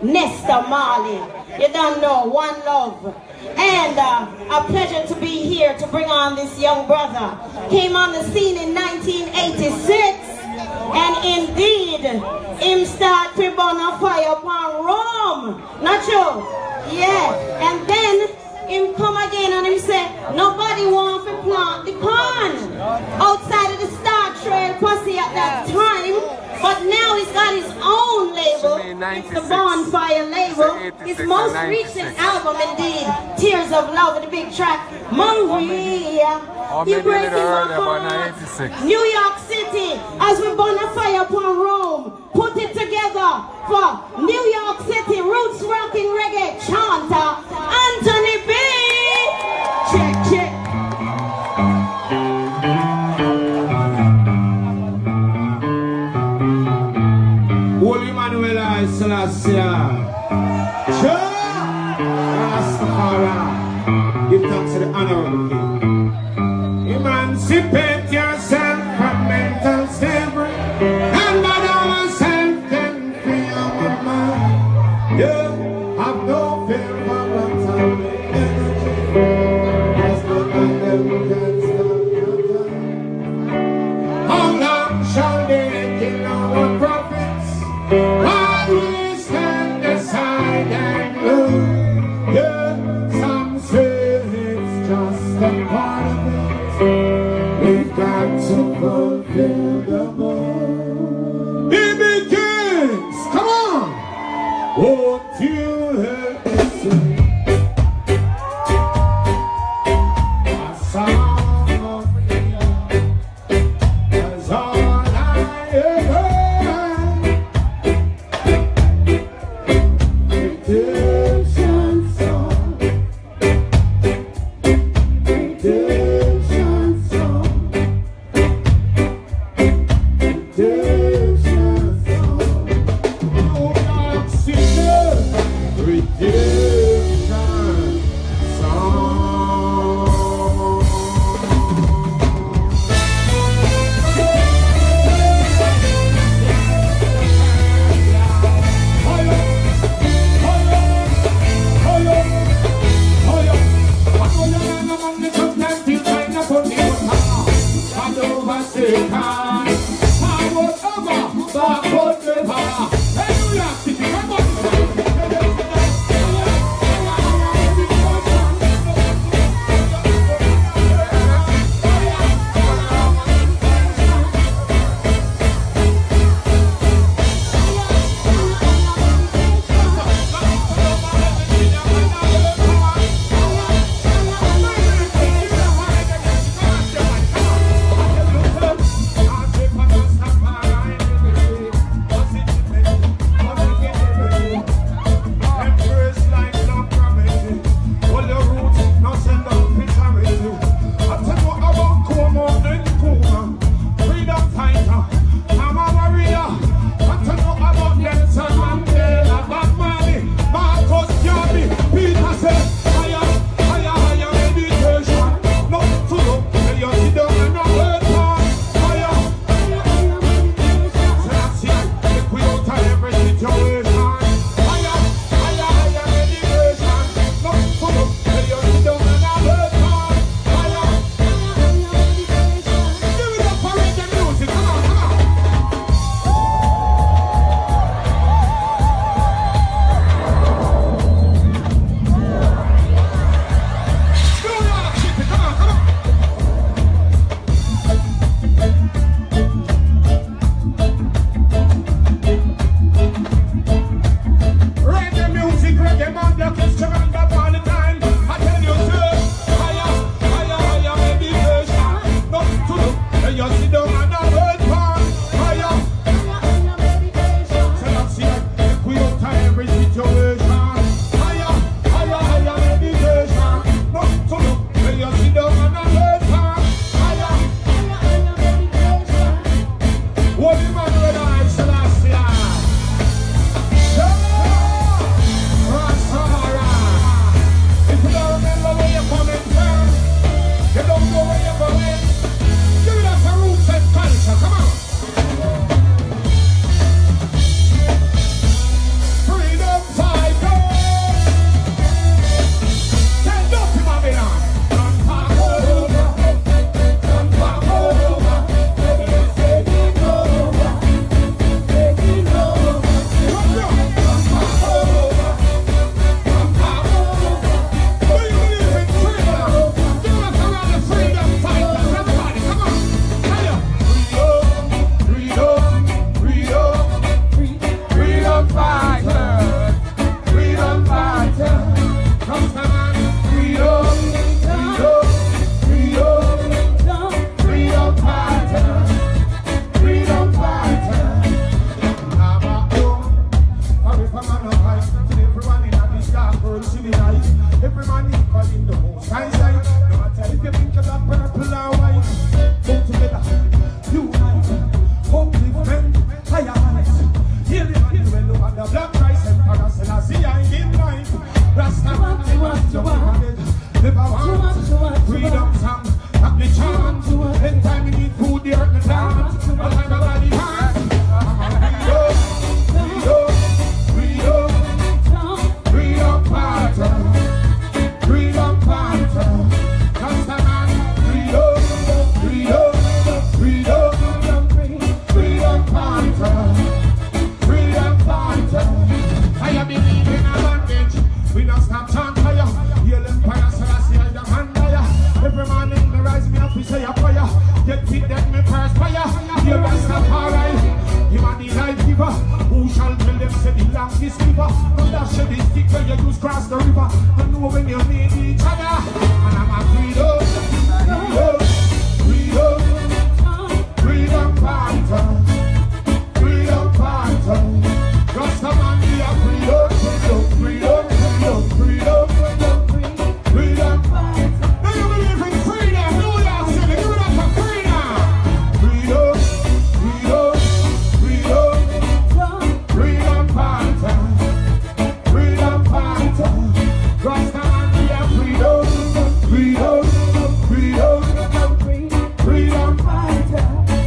Nesta Marley. You don't know, one love. And a pleasure to be here to bring on this young brother. Came on the scene in 1986. And indeed, him start to burn a fire upon Rome. Not true? Yeah. And then him come again and him say, nobody wants to plant the corn outside of the Star Trail posse at that time. But now he's got his own label. It's the Bonfire label. His most recent album, indeed, Tears of Love, with the big track, Maria. You breaking my heart. New York City, as we burn a fire upon Rome. Put it together for New York City roots rocking reggae chanter, Anthony B. Check, check. Selassie, Rastafari, give thanks to the honorable king. Emancipate yourself from mental slavery, and by ourselves then free our mind. You have no fear for what's happening. There's nothing that can stop your time. How long shall they kill our prophets? We stand aside and look. Yeah, some say it's just a part of it. We've got to fulfill the book. B.B.Kings, come on! Won't you help me sing a song of freedom? That's all I ever. fight. Till everyone in this dark world civilized. Every man equal in the most high side. No matter if you think of that purple or white. Come together, unite, upliftment, higher heights. Hear the man well over the black Christ Emperor Selassie I give life. Rasta man, never want freedom song, up the chant. Anytime you need food, the earth is down. All time nobody hands. Freedom fighter, freedom fighter. Rasta man, freedom fighter, freedom fighter. I believe in a bondage. We don't stop chant fire. Heal Empire Selassie I the man fire. Every morning me rise me up, we say a prayer. Get fit that me first fire. Heal Rastafari, him and the life giver. Who shall tell them say the longest river? Not that shed the stick when you use cross the river. I know when you need each other. And I'm a freedom fighter. Freedom fighter. Rastaman be a freedom fighter. Now you believe in freedom. Do that, say give it up for freedom. Freedom fighter. Freedom fighter. Rastaman be a freedom fighter.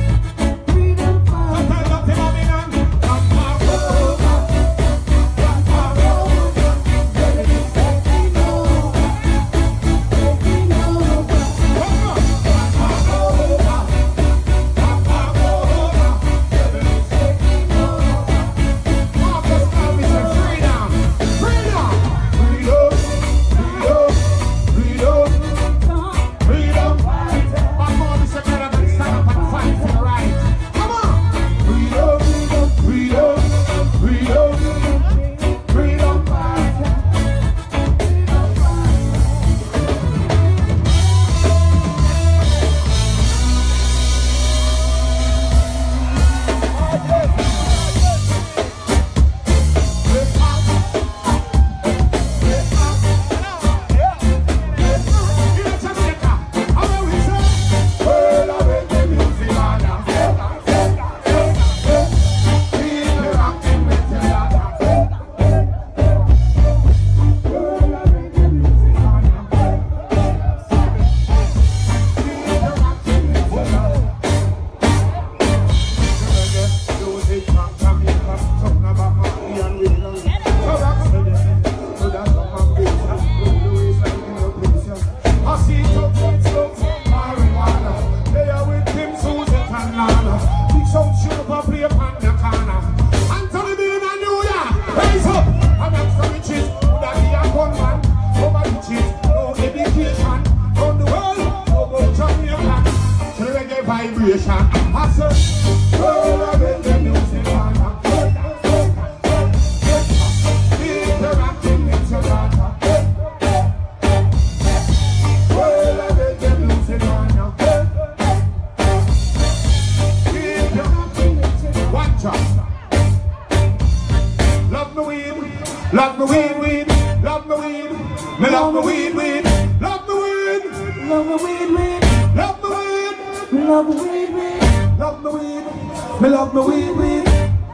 Love me weed, love me weed, me love me weed, love me weed, love me weed, love me weed, me love me weed, love me weed, me love me weed.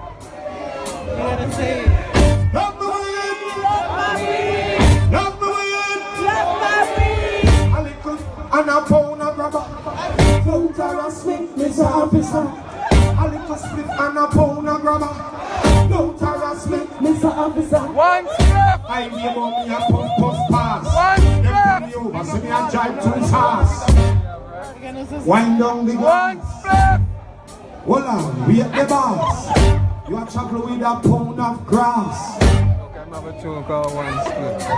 You gotta say it. Love me weed, love my weed, love me weed, love my weed. A little and a pound of rubber, don't harass me, Mr. Officer. A little split and a pound of rubber. Don't harass me, Mr. Officer. One step. I hear about me a puff pass. One step. Them me over, see me a drive too fast. Wind down the One guns. step. Hold on, we at the boss. You are chocolate with a pound of grass. Okay, I'm have a tune called One Step. Nice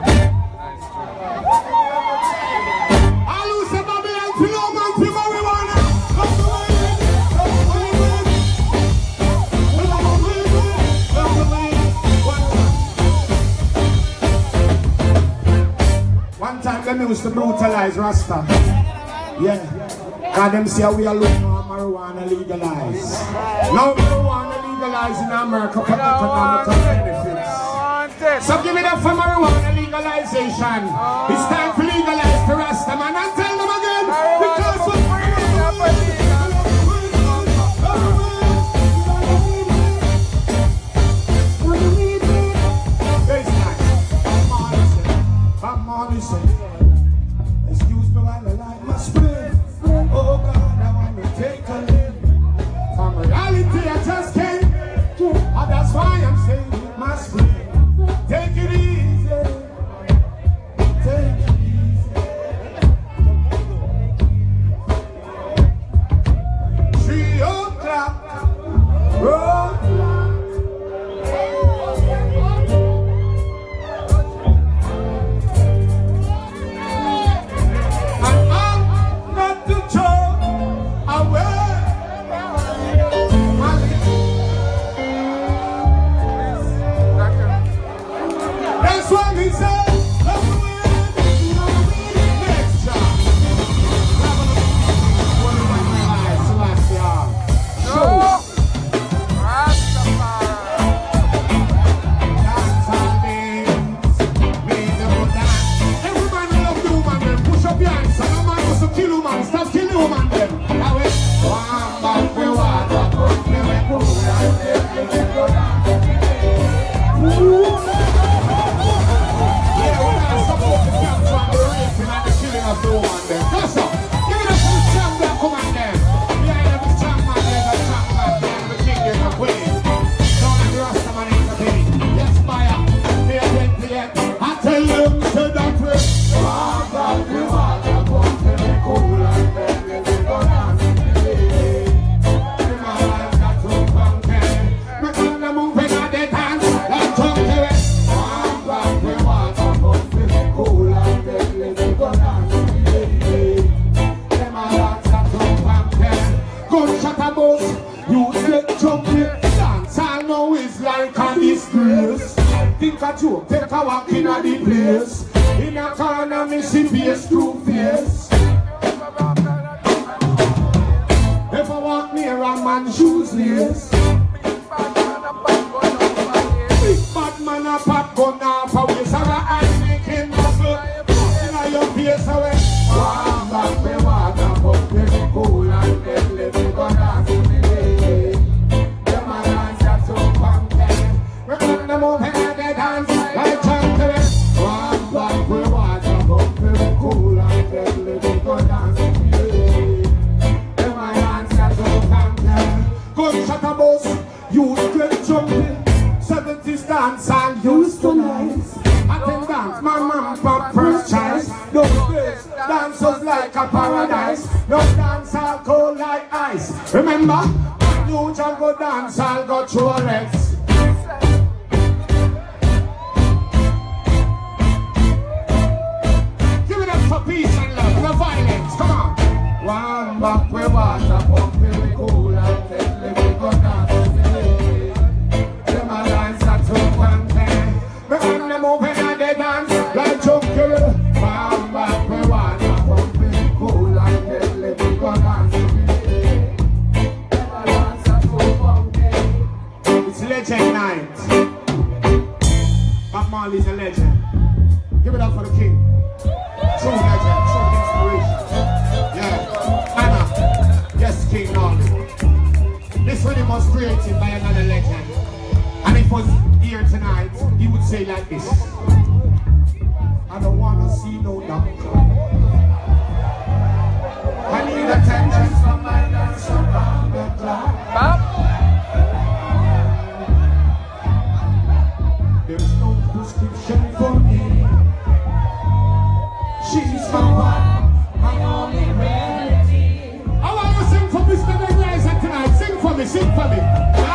tune. I lose the baby and feel man for marijuana. One time them used to brutalize Rasta. Yeah. Cause them say we are looking for marijuana legalized. Now marijuana legalized in America for economical benefits. So give it up for marijuana legalization. It's time to legalize the Rasta man and tell them again. Because we're excuse me while I light my split. Oh God, I want to take a leap. From reality I just can't. And that's why I'm saying with my split. Take it easy. Take it easy. 3 o'clock. Road. Take a walk in a the place. In a corner, me see face through face. If I walk near a man shoes lace. Big bad man a pop gun off a waist. And a eye making muscle. In a your face away. Walk back me water, but me cool and deadly. Me go dance in the day. Them a dance that so pumpkin. We on the move and they dance. Like champion, walk back we water, but we cool and deadly. We go dance in the day. Them a dance that so pumpkin. Gunshot a bus, youth great jumping. 70s dance and used to nice. Attendance, my mom pop first choice. No place, dancers like a paradise. No dance all cold like ice. Remember, New John go dance, I'll go through a Rex. For peace and love, no violence, come on. One back we water, pump we cool and deadly, we go dance in the day. Them a dance at 2 and 10. We on the move and they dance like jungle. One back we water, pump we cool and deadly, we go dance in the day. Them a dance at 2 and 10. It's legend night. Bob Marley's a legend. Give it up for the king. True legend, true inspiration. Yeah, Anna, yes, King Marley. This rhythm was created by another legend. And if he was here tonight, he would say like this. I don't wanna see no doctor. I need attention from my dancer around the clock. There's no prescription for me. She's my one, my only remedy. I want you to sing for Mr. Denriser tonight. Sing for me, sing for me.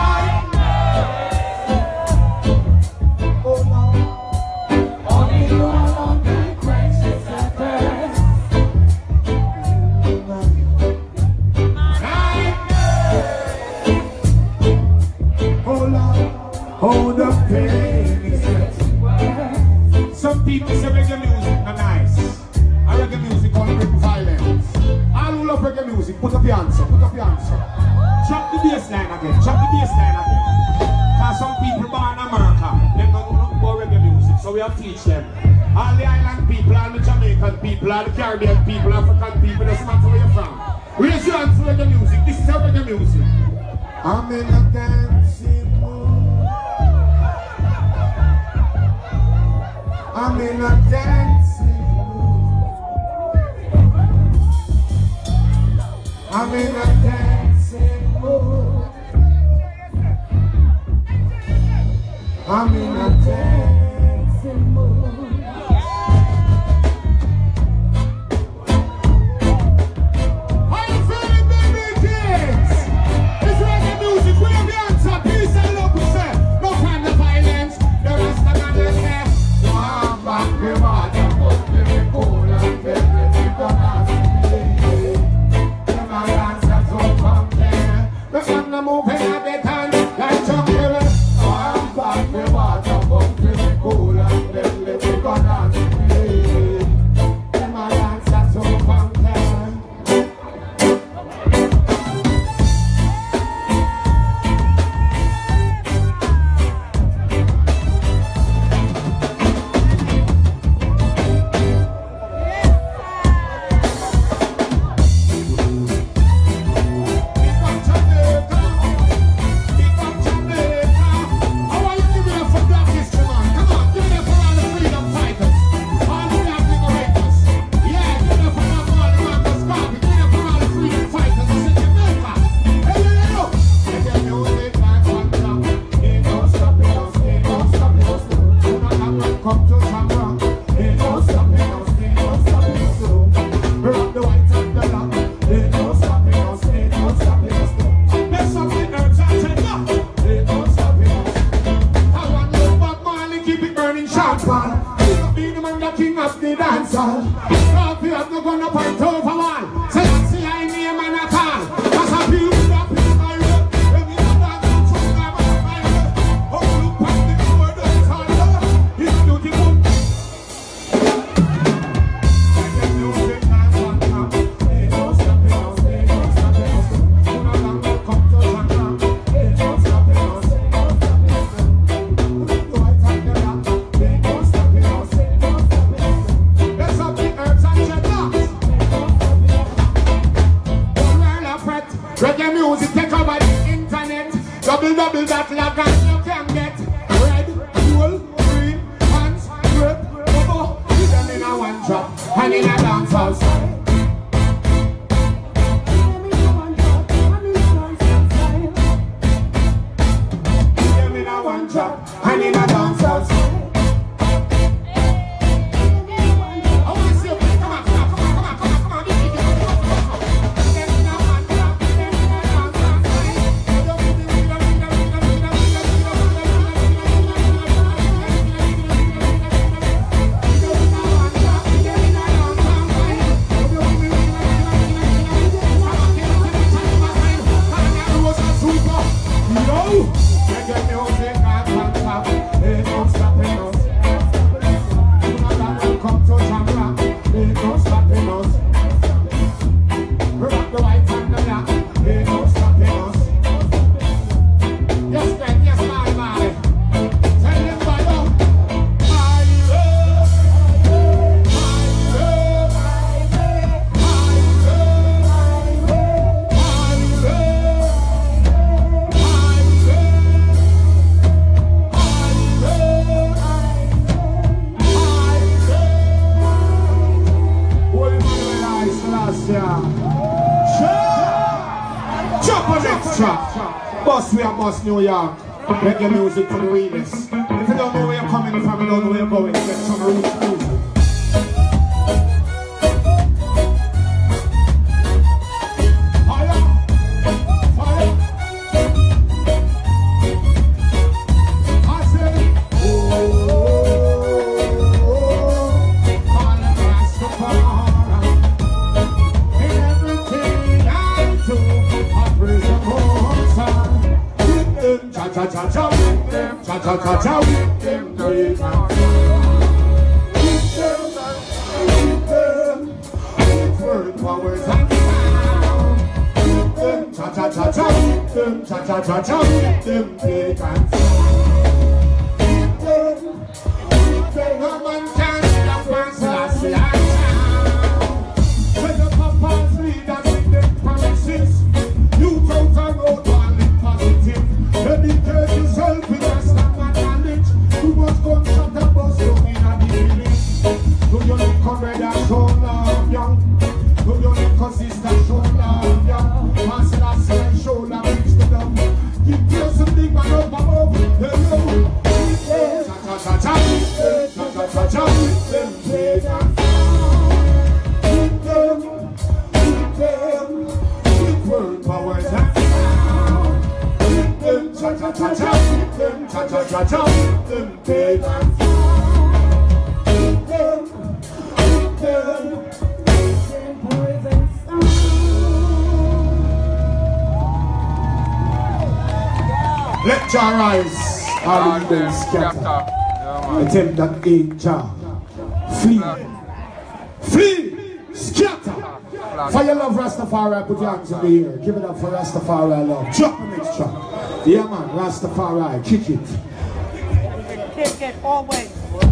Oh no, only you alone can quench this thirst. Oh Lord, hold the pain is getting worse. Some people say reggae music not nice. Reggae music on bring violence. All who love reggae music, put up your answer, put up your answer. Drop the bass line again, drop the bass line again. Cause some people born in America, they don't know about reggae music. we have to teach them. All the island people, all the Jamaican people, all the Caribbean people, African people, doesn't matter where you're from. Raise your hands for reggae music. This is our reggae music. I'm in a dancing mood. I'm in a dancing mood. I'm in a dancing mood. I'm in a dancing mood. How you feeling, B.B.Kings? It's reggae music. We have the answer. Peace and love, we say. No kind of violence. The rest of the say. One back, we want to put me cool and get ready for us. My answers will come there. The sun are moving at the time like jungle. I'm back, we want to put me cool and get ready for us. My answers will come there. New York, reggae music for the realest. If you don't know where you're coming from, you don't know where you're going, get some roots music. Rise, all the days scatter. Attempt that ain't Jah. Flee. Flee. Scatter. For your love, Rastafari, put your hands in the air. Give it up for Rastafari love. Drop the next track. Yeah, man, Rastafari, kick it. Kick it always.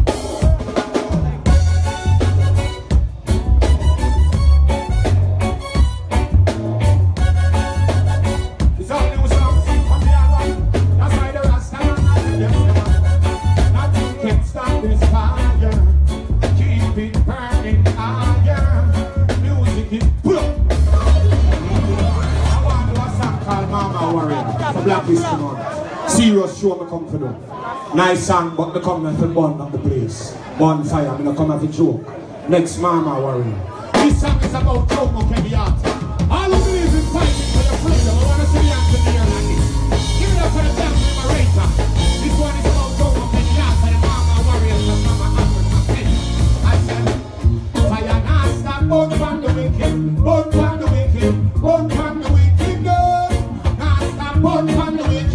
Serious show me come for them. Nice song, but me come here to burn up the place. Bonfire, me no come here to joke. Next Mama Warrior. This song is about joke, okay, the art. All who believe in fighting for your freedom, I want to see the answer here like this. Give it up for the damn liberator. This one is about joke, okay, the art. And Mama Warrior, and Mama Africa. I said, fire not stop, burn from the wicked, burn from the wicked, burn from the wicked, girl. Not stop, burn from the wicked.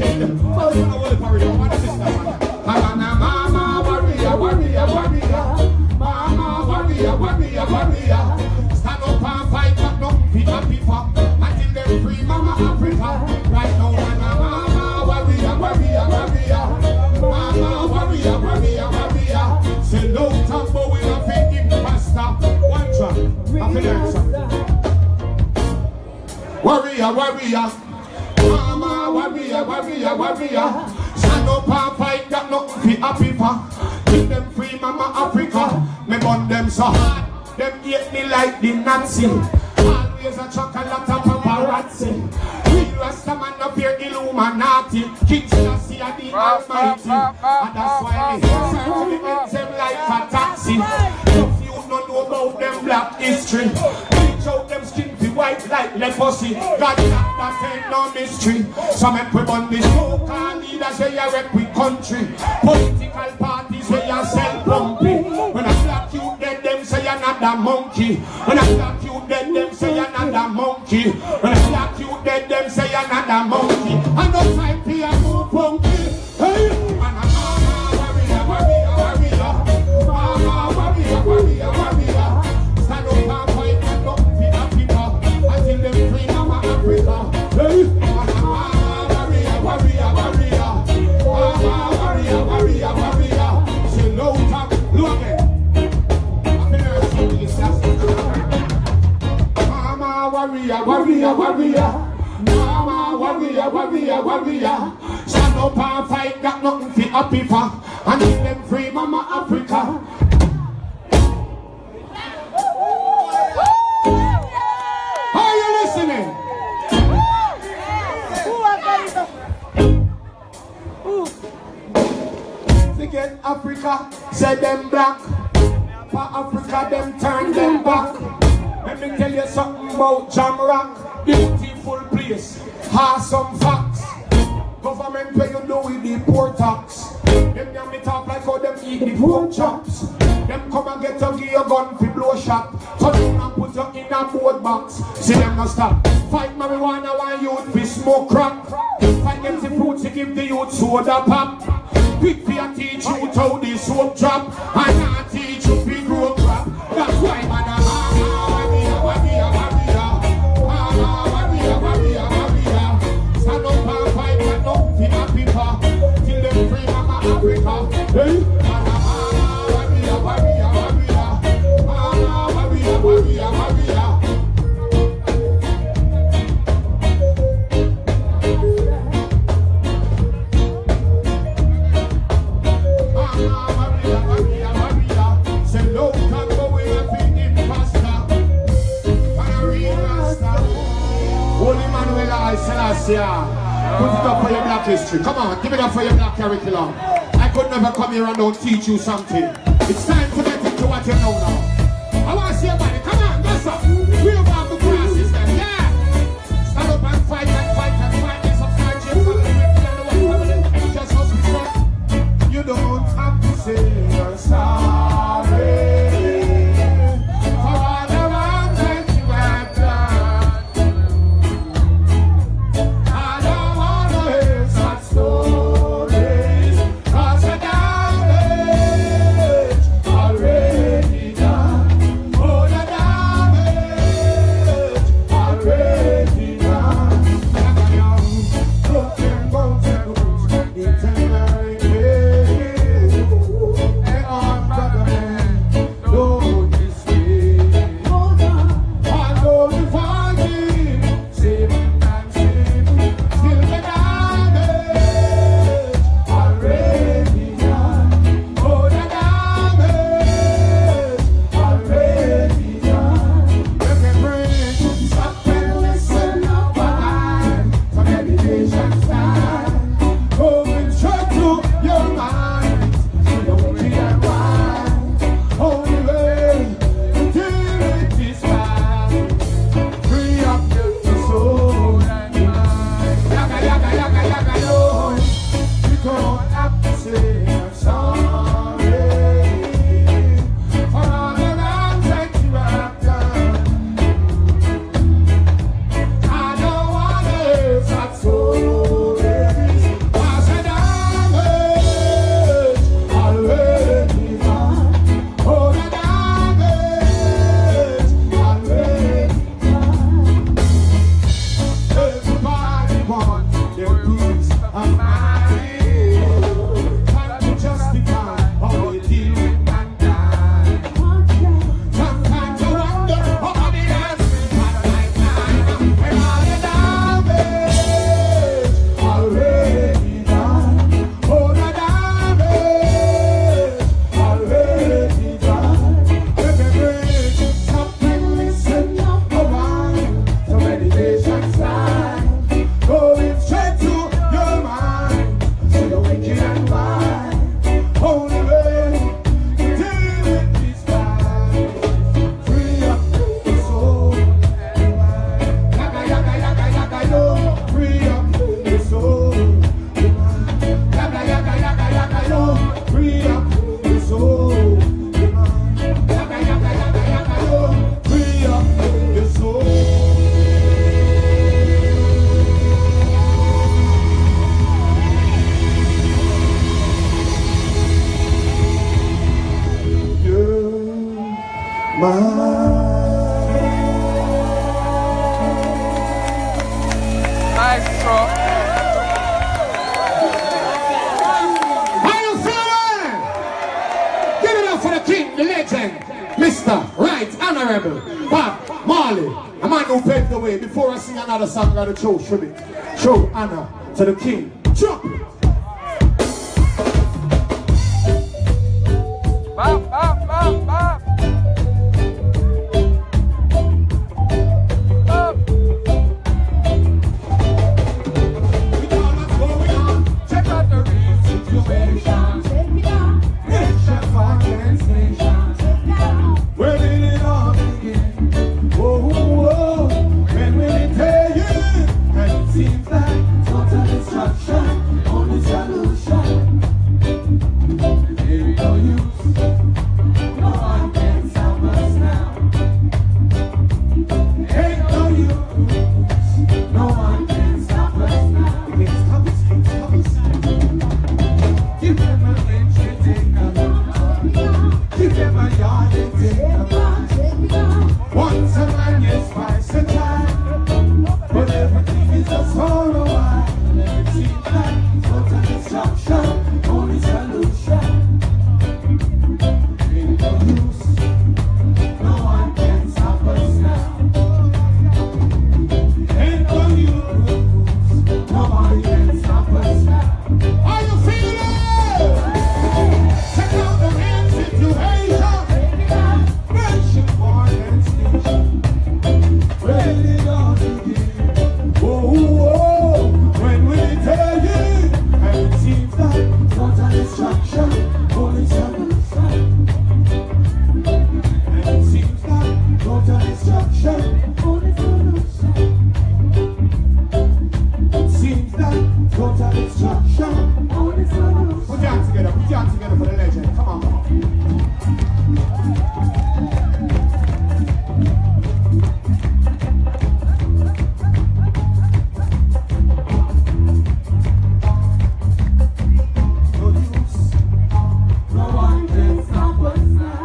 Mama warrior, warrior, warrior. Mama warrior, warrior, warrior. Stand up and fight, but no happy for until them free Mama Africa. Right now, Mama warrior, warrior, warrior. Mama warrior, warrior, warrior. Say no tambo, we don't fit him faster. One track, after that. Warrior, warrior. Mama warrior, warrior, warrior. Stand up and fight, got nothing for happy for. Keep them free, Mama Africa. Me burn them so hard, them hate me like the Nazi. Always a chocolate of paparazzi. Real Rasta man up here, Illuminati. King Selassie are the Almighty. And that's why they serve the ends them like a taxi. If you don't know about them black history, bleach out them skin be white like leprosy. God that ain't no mystery. So make we burn this so-called leaders where you wreck with country. Political parties where you sell pumpy. When I slap you dead, them say you're not a monkey. When I slap you dead, them say you're not a monkey. When I slap you dead, them say you're not a monkey. And no time for you move funky. Hey, and I'm warrior, warrior, warrior. Mama warrior, warrior, warrior. Stand up and fight and not be happy for until them free Mama Africa. Hey, and I'm warrior, warrior, warrior. Mama warrior, warrior, warrior. Say no time, look at. Mama warrior, warrior, warrior. Mama warrior, warrior, warrior. Stand up and fight, got nothing for happy for. And give them free Mama Africa. Are you listening? Forget Africa, say them black. For Africa, them turn them back. Let me tell you something about Jamrock. Beautiful place, awesome facts. Government where you do with the poor tax. Them young me talk like how them eat the pork chops. Them come and get you, give your gun for blow shot. So them and put you in a board box. See them not stop. Fight marijuana while youth be smoke crack. Fight them the fruits to give the youth soda pop. Quick fear teach you how the soap drop. And not teach you big grow crap. That's why man stand up and fight and don't feel happy for till them free Mama Africa. Hey, warrior, warrior, warrior. Mama warrior, warrior, warrior. Put it up for your black history. Come on, give it up for your black curriculum. I could never come here and don't teach you something. It's time to get into what you know now. I want to see your body. Come on, go up. Real about the grasses then. Yeah. Stand up and fight and fight and fight. There's some hardship for the just as we said. You don't have to say you're sorry. Oh Nice truck. How you feeling? Give it up for the king, the legend, Mr. Right Honorable Bob Marley. A man who paved the way. Before I sing another song, I gotta show tribute, show honor to the king. Jump! Bop, bop, bop, bop. Bop. Check out the real situation. Nation for nation. Where did it all begin? Oh, oh, when will it tell you? And it seems like total destruction, only solution. Ain't no use, no one can stop us now. Ain't no use, no one can stop us now. Stop us, stop us. Give them a inch, they take a lot. Give them a yard, they take a lot. Once a man, yes, twice a time. But everything is just for a while. And it seems like total destruction, only solution. Ain't no use, no one can stop us now. Ain't no use, nobody can stop us now. Are you feeling? Check out the real situation. Nation for nation. Where did it all begin? Oh, oh, when will it tell you? And it seems like total destruction, only solution. And it seems like total destruction, only solution. It seems like total destruction, only solution. Put your hands together for the legend. Come on, come on. No use, no one can stop us now.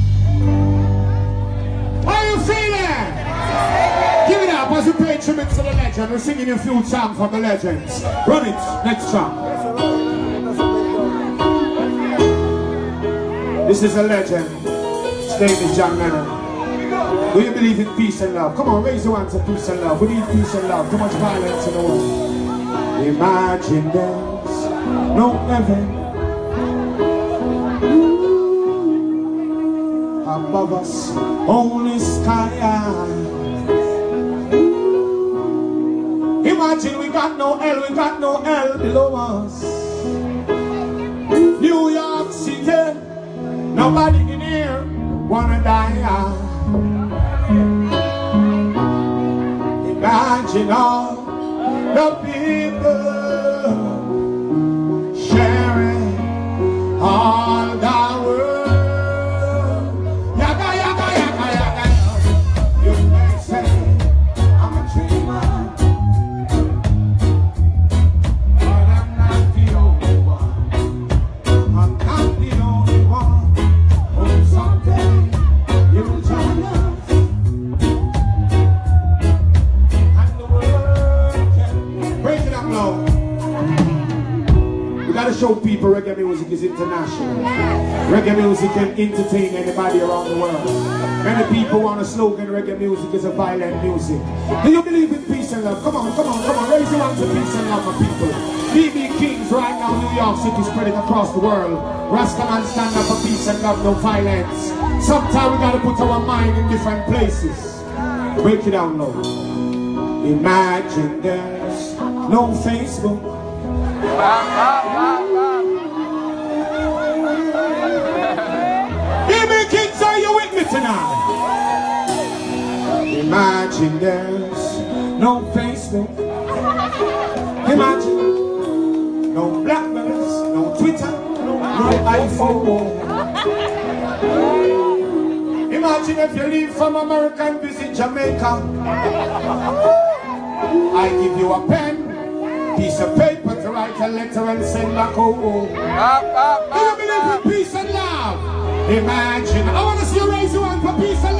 How you feeling? Give it up as we pay tribute to the legend. We're singing a few songs from the legends. Run it, next song. This is a legend. His name is John Lennon. Do you believe in peace and love? Come on, raise your hands to peace and love. We need peace and love. Too much violence in the world. Imagine there's no heaven above us, only sky high. Imagine we got no hell below us. New York City, nobody in here wanna die. Imagine all the people sharing all the world. Yaga, yaga, yaga, yaga. You may say I'm a dreamer, but I'm not the only one. I'm not the only one. Oh, someday you'll join us. And the world can break it up low. We gotta show people reggae music is international. Reggae music can entertain anybody around the world. Many people want a slogan, reggae music is a violent music. Do you believe in peace and love? Come on, come on, come on. Raise your hands to peace and love for people. B.B.Kings right now, New York City, spreading across the world. Rastaman stand up for peace and love, no violence. Sometimes we gotta put our mind in different places. Break it down low. Imagine there's no Facebook. Bop, bop, bop, bop. B.B.Kings, are you with me tonight? Imagine there's no Facebook. Imagine no Blackberries, no Twitter, no iPhone. Imagine if you leave from America and visit Jamaica. I give you a pen, piece of paper to write a letter and send back home. Do you believe in peace and love? Imagine. I want to see you raise your hand for peace and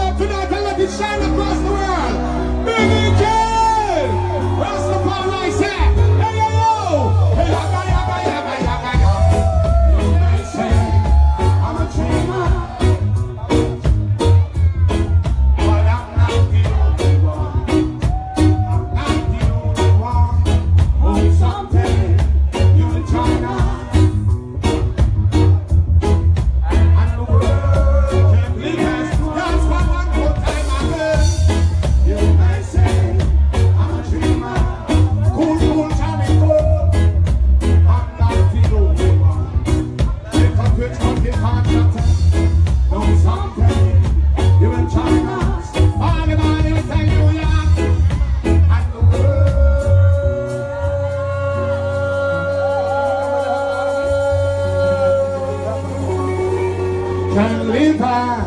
can live by.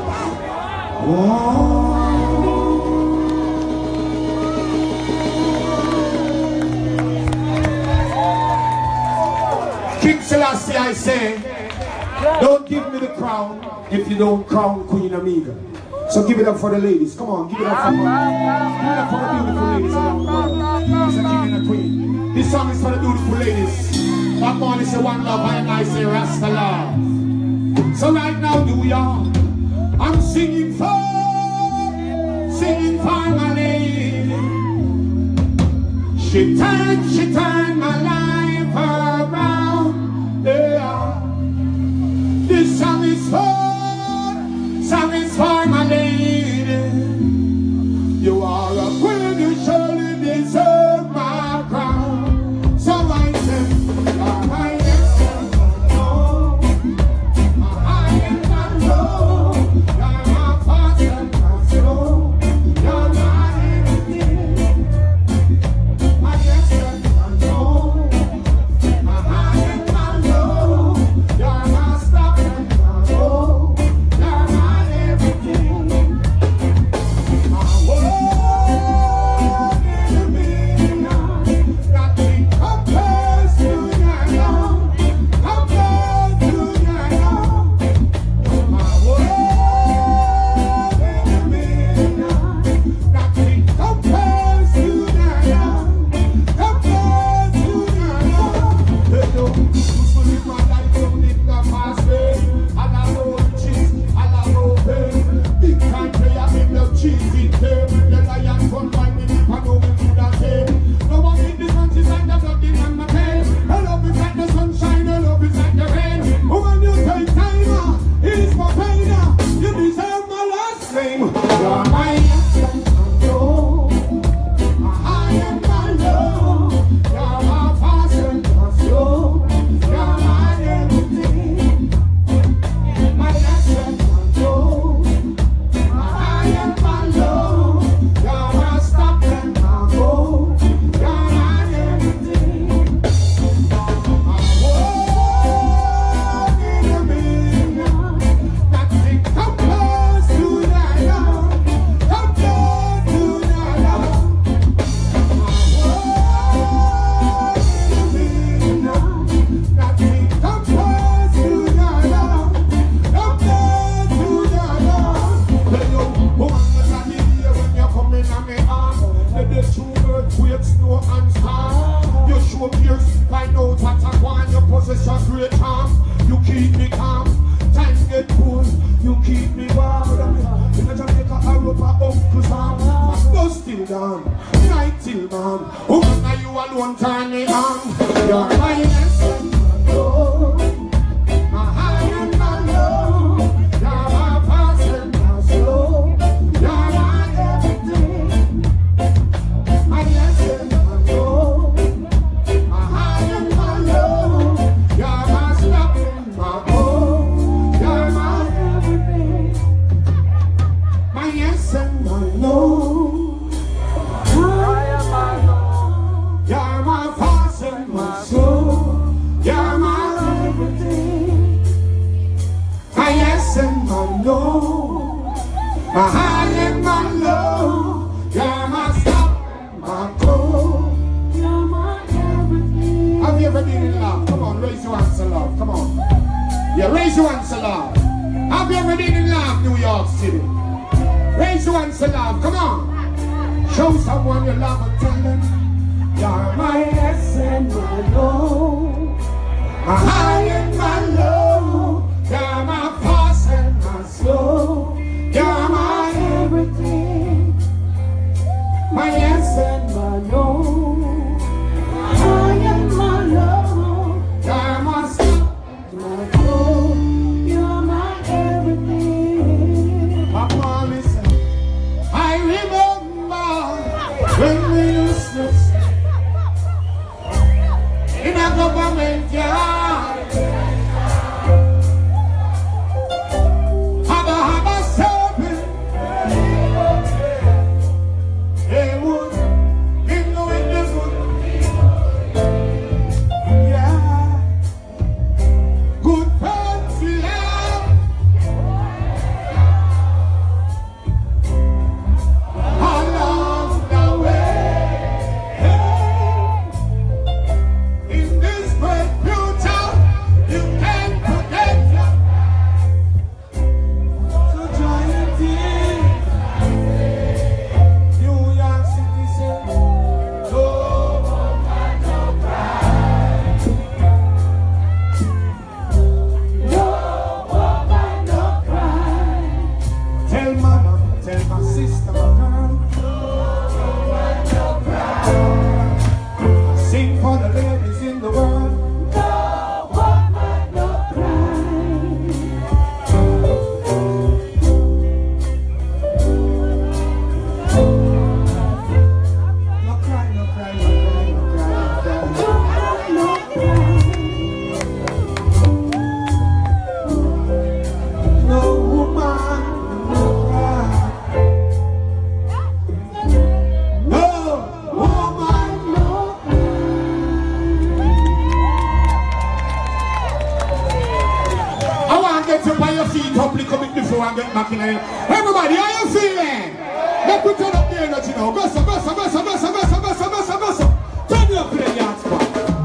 Oh. King Selassie, I say, don't give me the crown if you don't crown Queen Amiga. So give it up for the ladies. Come on, give it up for the beautiful ladies around the world. It's a king and a queen. This song is for the beautiful ladies. That morning say one love and I say Rasta love. So right now, New York, I'm singing for my lady. She turned my life around. Yeah. This song is for my lady. You are a queen, you surely deserve my crown. So I say, you're my yes and no, my high and my low. You're my fast and my slow. You're my everything. My yes and my no, my high and my low. You're my stop and my go. You're my everything. My world in a million. Nothing compares to your love. Compares to your love. My world in a million. Nothing compares to your love. Compares to your love. They don't used to live my life, don't live the fast way. And I know cheese, and I know pain. Big time player, big love cheese in there. The lion come by me, I know me to that day. No one in the country like the blood in my pain. I love is like the sunshine, I love is like the rain. Oh, when you take time, it is for pain. You deserve my last name. You're my yes and my no, my high and my low. You're my fast and my slow. You're my everything. My yes and my no, my high and my low. You're my stop and my go. You're my everything. My world in a million. Nothing compares to your love. Compares to your love. My world in a million. Nothing compares to your love. Compares to your love. Hey, yo, woman, when I hear you when you're coming on me arm, let the true earthquake, snow and storm. You show pierce, find out what I want. You possess a great charm. You keep me calm. Time get cool. You keep me warm. In a Jamaica, Europa, Uncle Sam. Dust till dawn, night till dawn. Woman, now you alone turn me on. You're my yes and my no, my high and my low. You're my fast and my slow. You're my everything. My yes and my no, my high and my low. You're my stop and my go. You're my everything. My yes and my no. You're my fast and my slow. You're my everything. My yes and my no. My high and my low. You're my stop and my go. You're my everything. Have you ever been in love? Come on, raise your hands to love. Come on. Yeah, raise your hands to love. Have you ever been in love, New York City? Raise your hands to love. Come on. Show someone you love and tell them. You're my yes and my no, my high and my low. You're my fast and my slow. You're my everything. My yes and my no, my high and my low. You're my stop, my go. You're my everything. My mommy said, I remember when we used to in a government yard. your feet up, lick a bit before and get back in here. Everybody, how you feeling? Make we turn up the energy now. Gossa, gossa, gossa, gossa, gossa, gossa, gossa, gossa. Turn you up to the dance spot.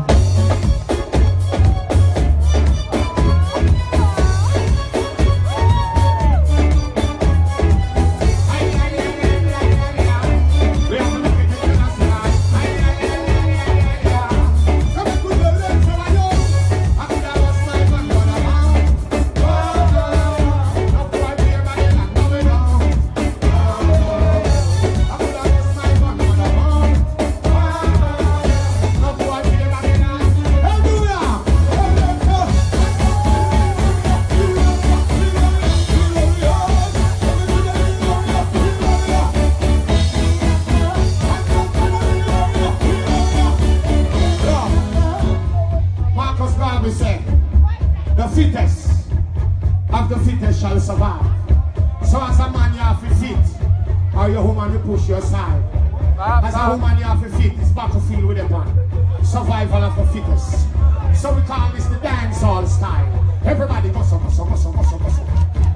Shall survive. So as a man you have to fit, or your woman you push your side. As a woman you have to fit, it's battlefield with a man. Survival of the fittest. So we call this the dancehall style. Everybody go so, go so, go so, go so, go so.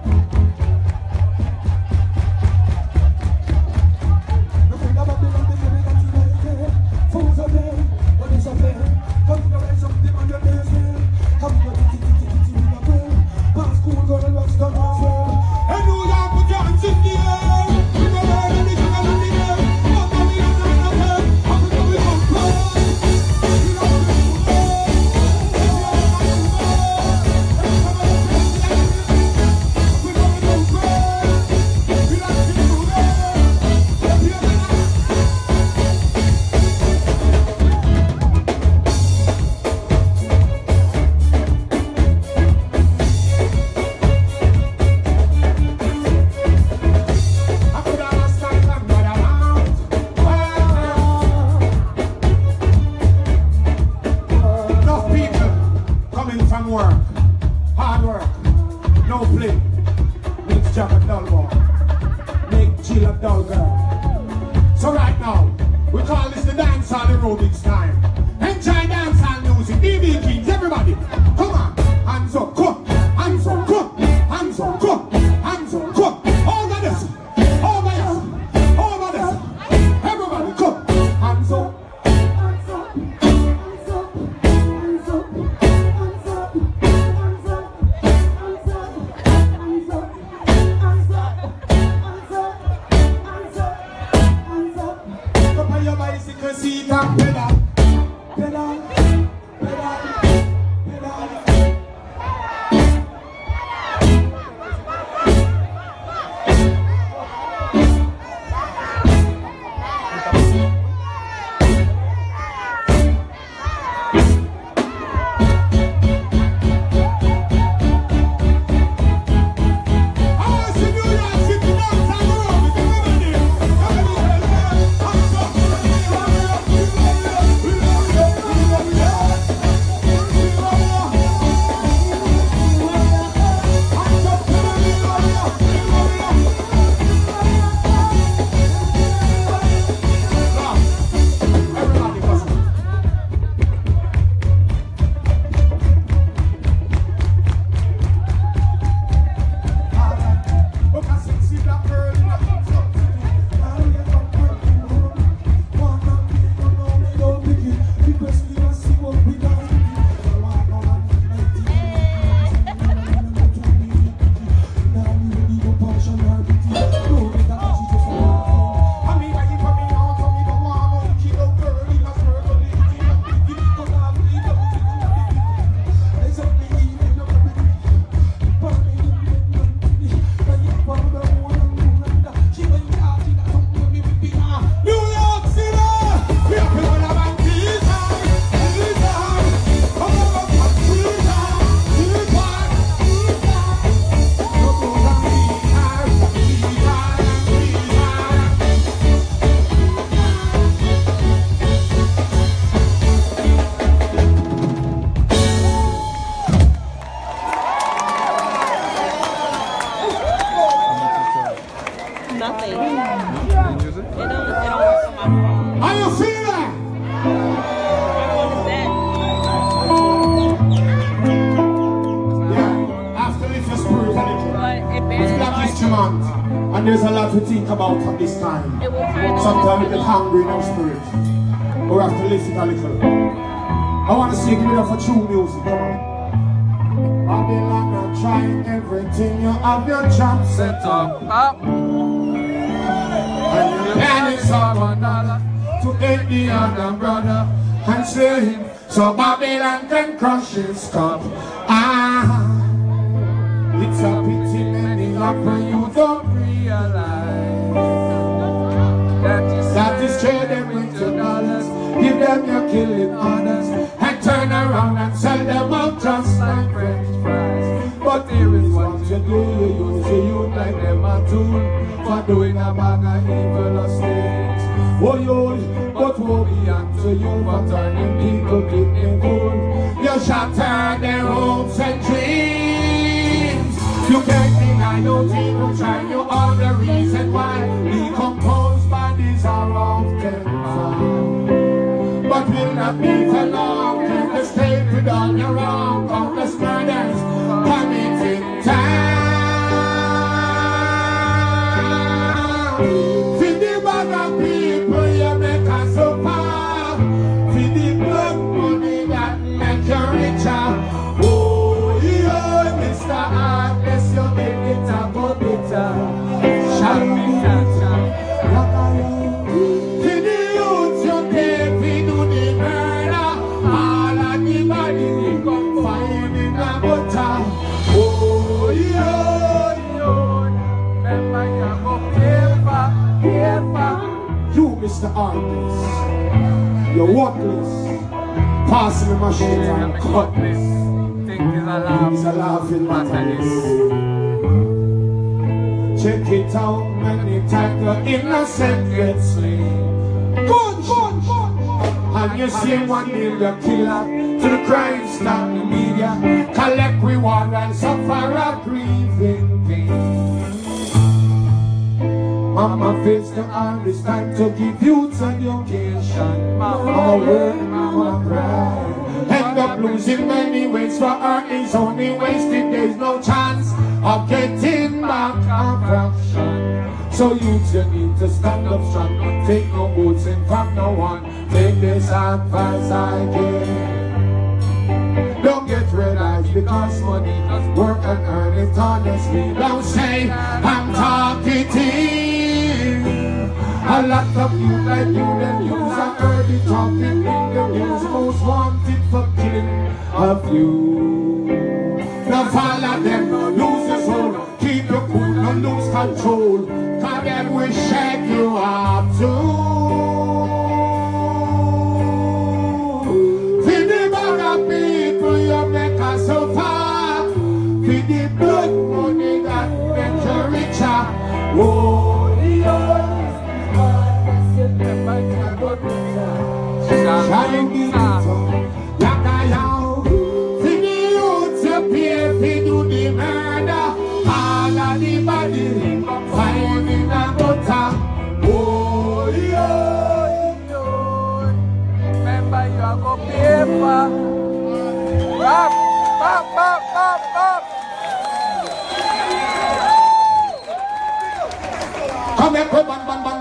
B.B.King, everybody, come on, hands up, go, hands up, go, hands up, go, hands up, go, over this, over this, over this, everybody, go, hands up, hands up, hands up, hands up, hands up, hands up, hands up, hands up, hands up, hands up, hands up, come on your bicycle seat and pedal, pedal. instrument, and there's a lot to think about at this time. Sometimes we get hungry in our spirit, or have to listen a little. I want to see give it up for true music. Come on. Babylon, I'm trying everything. You have your job set up. And it's $1 to aid the other brother and slay him, so Babylon can crush his cup. It's a pity many of you don't realize that is trade them into dollars, give them your killing orders, and turn around and sell them out just like French fries. But here is what you do, you use the youth like them a tool for doing a bag of evil things. Oh yo, but woe be unto you for turning people keeping cool. You shatter their hopes and dreams. You can't deny no people trying you all the reason why decomposed bodies are often found. But will not be for long. Keep the state with all your wrong. Countless murders committed time. Feed the bag of people you make us so far. Feed the blood money that make you richer. Oh yeah, Mr. Heartless, you make it a go bitter. Shall we catch up? Feed the youth you pay, feed do the murder. All of the body come find in a butter. Oh yeah, remember you go paper. You, Mr. Artist, you're worthless. Passing the machine and cutlass. He's a laughing matter. Check it out, many times the innocent get slain. Good. And you see one name the killer to the crime stop the media. Collect reward and suffer a grieving pain. Mama face the arm, it's time to give youth education. Mama work, mama cry. End up losing many ways for her is only wasted. There's no chance of getting back a fraction. So youth, you need to stand up strong. Don't take no boots in from no one. Take this advice I give. Don't get red eyes because money does work and earn it honestly. Don't say I'm talkative. A lot of you like you, them use a early talking in the news. Most wanted for killing of you. Now follow them, lose your soul. Keep your cool, don't lose control. Cause them will shake you up too. Feed the bag of people you make us so far. Feed the blood money that makes you richer. Whoa. Shine the like I am. Feed the youth you pay, feed do the murder. All of the body find in a butter. Oh yeah. Remember you are go paper. Bop. Come here, come on.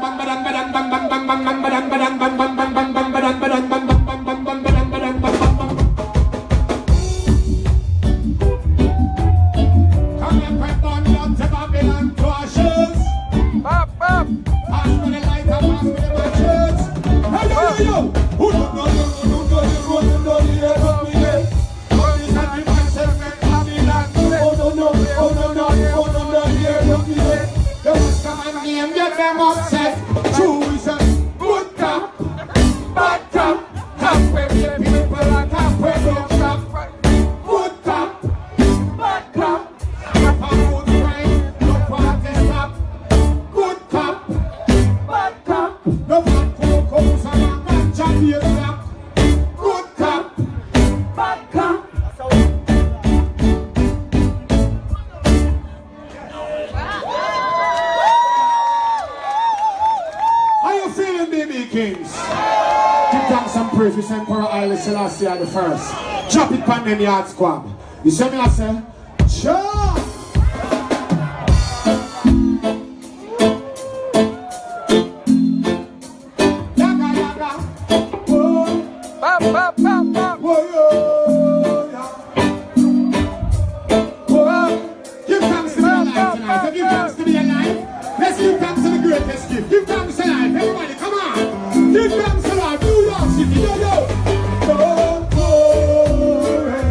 B.B.Kings. Give thanks and praise. We send for Haile Selassie the first. Drop it pan in the yard squad. You see me I say? Sure. alive tonight. So give thanks to be alive. Let's give thanks to the greatest gift. Give thanks to life. Everybody, come on. Give thanks to life. New York City. Yo, yo. Don't worry.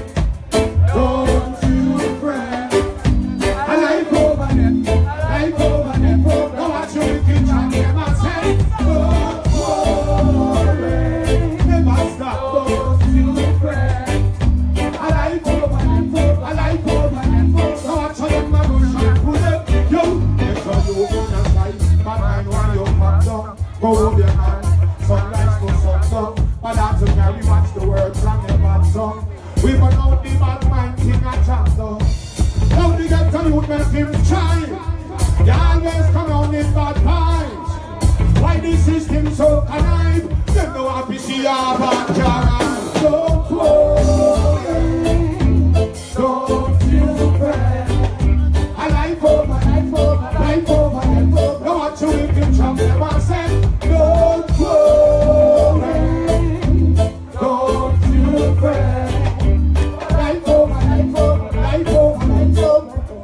Don't you fret. Alive over them. Alive over them. Now watch you with each other. Never say. Don't worry. Never stop. Don't you fret. Alive over them. Alive over them. Now watch them. Yo, there's a new one and life. But I know you're back down. Go over your hand. Sunrise to sundown. But that's a carry. Watch the words from your bad song. We burn out the bad mind thing and chat down. Now they get to you make him shine. They always come on in bad times. Why the system so connive? They know how to see our bad carriage. Don't worry. Don't you fret. Life over, life over, life over, life over. Now watch you if you jump them and say, don't worry, don't you fret. Life over, life over, life over, life over.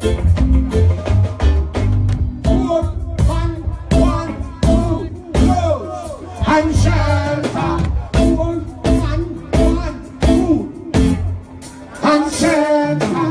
One, two, close and shelter. One, two, and shelter.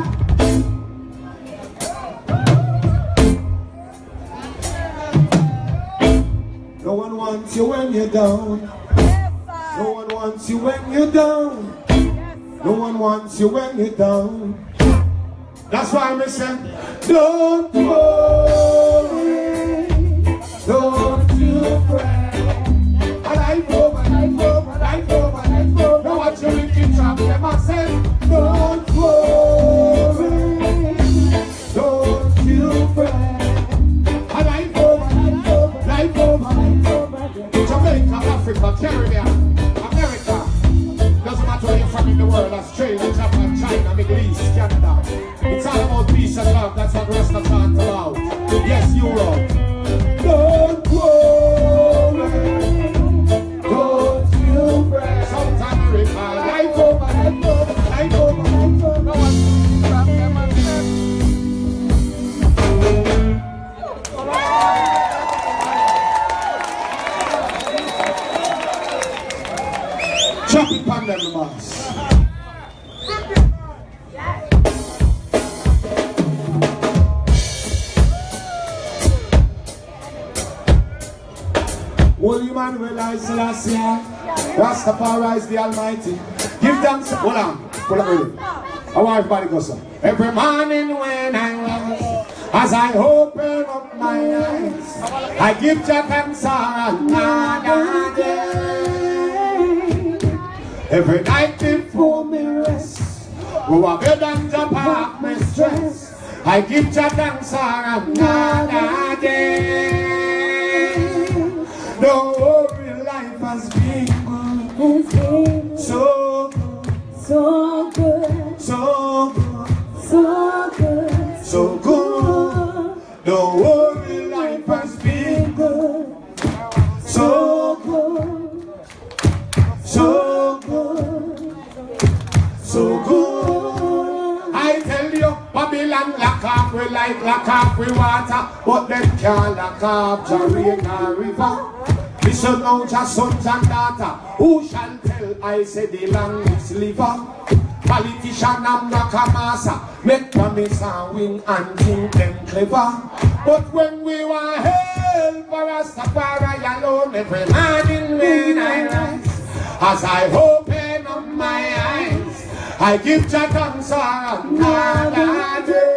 No one wants you when you're down. No one wants you when you're down. No one wants you when you're down. That's why I'm saying, don't worry, don't you fret. Life over, life over, life over, life over. Now watch you with your trap. Them I say, don't worry, don't you fret. Life over, life over, life over. Jamaica, Africa, Caribbean, America. Doesn't matter where you're from in the world. Australia, Japan, China, Middle East, Canada. It's all about peace and love. That's what Rasta chant about. Yes, Europe. Don't worry. Don't you fret. South America. Life over, life over, life over, life over. No one stop them and chop it on them, boss. Holy Emmanuel, I Selassie, Rastafari is the Almighty. Give thanks. Hold on. Hold on. How everybody goes, sir? Every morning when I rise, as I open up my eyes, I give Jah thanks another day. Every night before me rest, go a bed and jump off my stress, I give Jah thanks another day. Don't worry, life has been good. So good, so good, so good, so good, so good. Don't worry, life has been good. So good, so good, so good. I tell you, Babylon lock up we like lock up we water, but them can't lock up Jamaica River. Listen now, just sons and daughter, who shall tell I say the longest liver? Politician and Makamasa make promise and win and think them clever. But when we want help for Rastafari alone, every morning when I rise, as I open up my eyes, I give Jah thanks another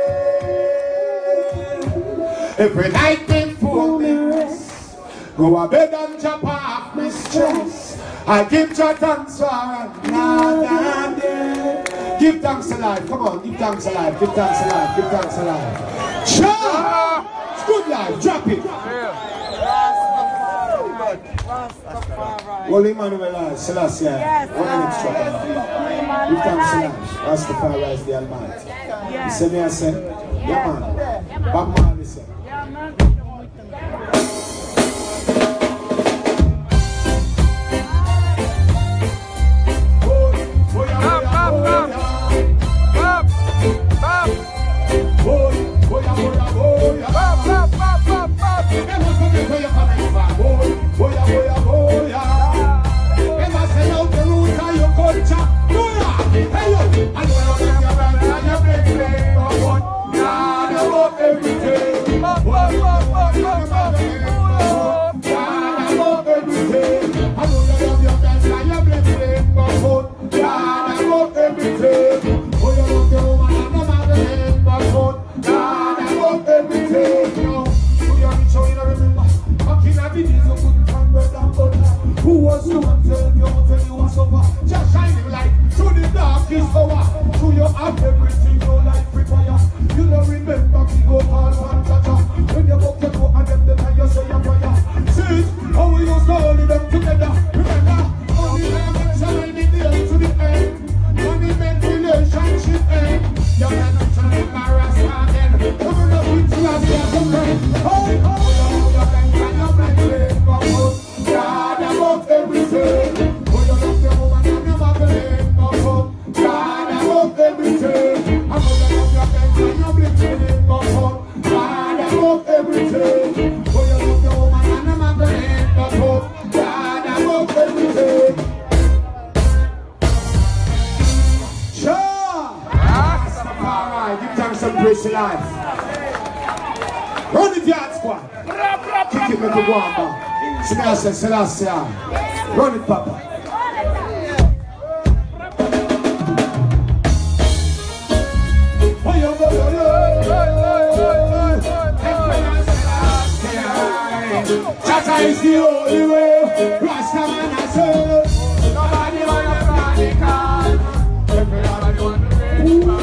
day. Every night before me rest, go a bed and jump off my stress, I give Jah thanks for another day. Give thanks alive, come on, give thanks alive, give thanks alive, give thanks alive. Sure! It's good life, drop it. Holy Emmanuel, Selassie, yes, one minute trouble. Give thanks alive, Rastafari is the Almighty. You see me, I say, yeah man, Bob Marley say. everything. God above everything. I know you love your friends and your blessing, but God above everything. Oh, you love your woman and the magazine, but God above everything. Now, who you are showing, you remember. Back in the days, you couldn't find bread and butter. Who was the one telling you what's over? Just shining light through the darkest hour. Through your have everything your life require. You don't remember we go all one cha-cha. When you walk your door and them and you say your prayer. See how we used to hold them together. Remember, only dimension when the day to the end. Money make relationship end. You can't try to embarrass again. Coming up with you as your friend. Oh, your friends and your friends. God above everything. Oh, you love your woman and your magazine. God above everything. I know you love your friends and your blessing. God above everything. Oh, you love your woman and your magazine. God above everything. Sure. Alright, give thanks and praise to life. Run the yard squad. Kick it, make it go on back. Selassie. Run it, Papa. Chata is the only way. Rasta man I say. Nobody wanna run the car. Everybody wanna raise the bar.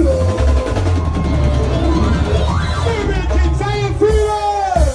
B.B.King, say you feel it.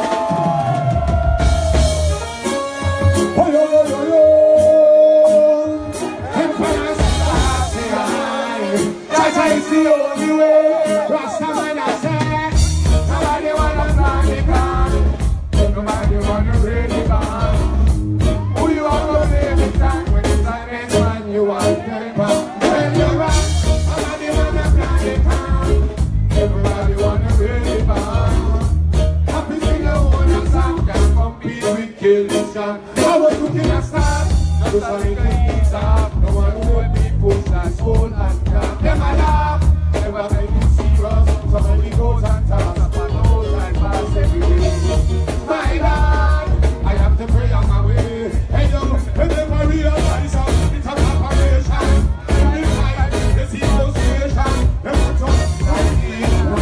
Chata is the only way. Rasta man I say. Nobody wanna run the car. Nobody wanna raise the bar. Who you are gonna live in time when it's time and when you are paper. When you're right, nobody wanna plan the car. Everybody wanna raise the bar. Happy singer wanna song can compete with Killishan. I was looking at stars, just a little ease up. No one would be pushed as school and crap. Them I laugh, never make it serious. So many goes and toss up on those I pass every day. My God, I have to pray on my way. Hey yo, when they realize how it's an operation. Inside the situation, they want to fight me.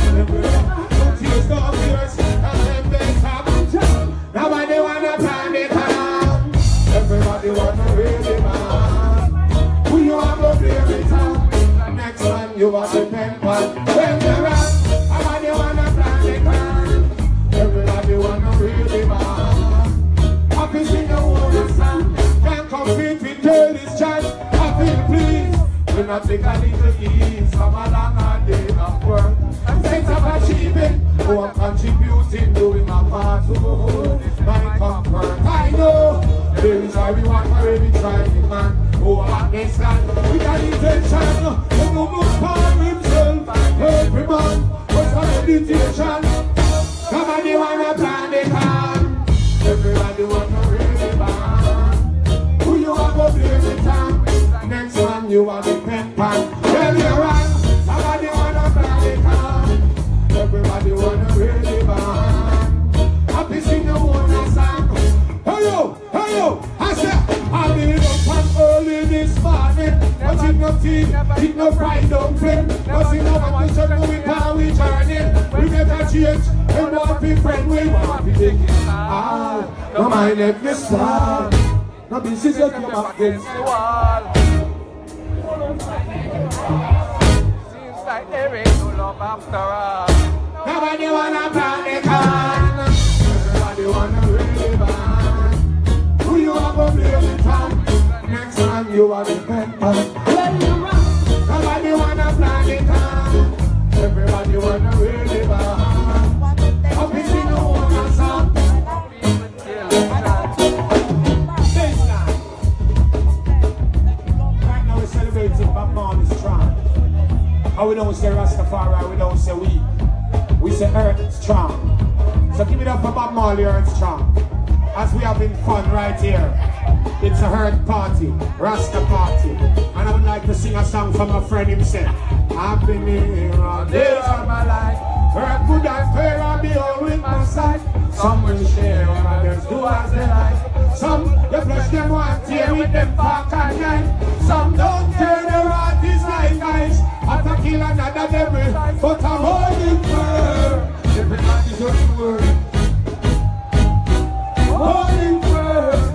Don't tears, no fears, and them they stop. Nobody wanna plan the town. Everybody wanna really man. Who you are gonna play with town? Next one you are the pen pal. When you're out, nobody wanna plan the town. Everybody wanna really man. Happy singer wanna song. Can't compete with Curtis Chan. I feel pleased. Do not take a little ease from a long hard day of work. And sense of achievement. Who I'm contributing, doing my part to my comfort. I know there is everyone for every trying man. Who are next land with an intention. Who must harm himself. Every man was a meditation. Nobody wanna plan the town. Everybody wanna raise the bar. Who you are gonna play the town? Next one you are the pen pan. Tell you right. Nobody wanna plan the town. Everybody wanna raise the bar. Happy singer wanna song. Hey yo, I said I've been up from early this morning. But it no tea, it no fried dumpling. But in our mission we can we journey. We never change. We want to be friend, we want to be taking all. No mind let me start. No business let you back against the wall. Seems like there ain't no love after all. Nobody wanna plan the can. Everybody wanna really band. Who you are gonna play the town? Next time you are the pen pal. Nobody wanna plan the can. Everybody wanna really band. Happy singer wanna song. Right now we're celebrating Bob Marley's strong. And we don't say Rastafari, we don't say we say Earth strong. So give it up for Bob Marley, Earth strong. As we having fun right here. It's a Earth party, Rasta party. And I would like to sing a song from my friend himself. I've been here all days of my life. Earth good and fair and be all with my side. Some will share, others do as they like. Some, the flesh them want tear with them fork and knife. Some don't care, their heart is like ice. After kill another devil, but I'm holding firm. Everybody's on the word. Holding firm.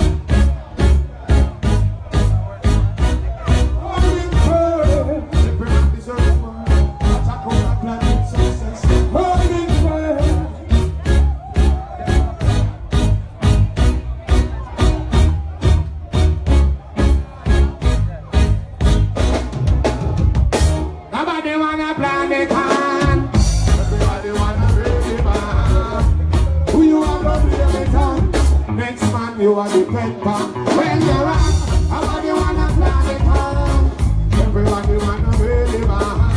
Holding firm. Everybody's on the word. Attack on the planet success. Holding firm. Nobody wanna plan it on. Everybody wanna break it on. Who you are gonna blame it on? Next man you are the pet pan. When you're wrong, nobody wanna plan it on. Everybody wanna break it on.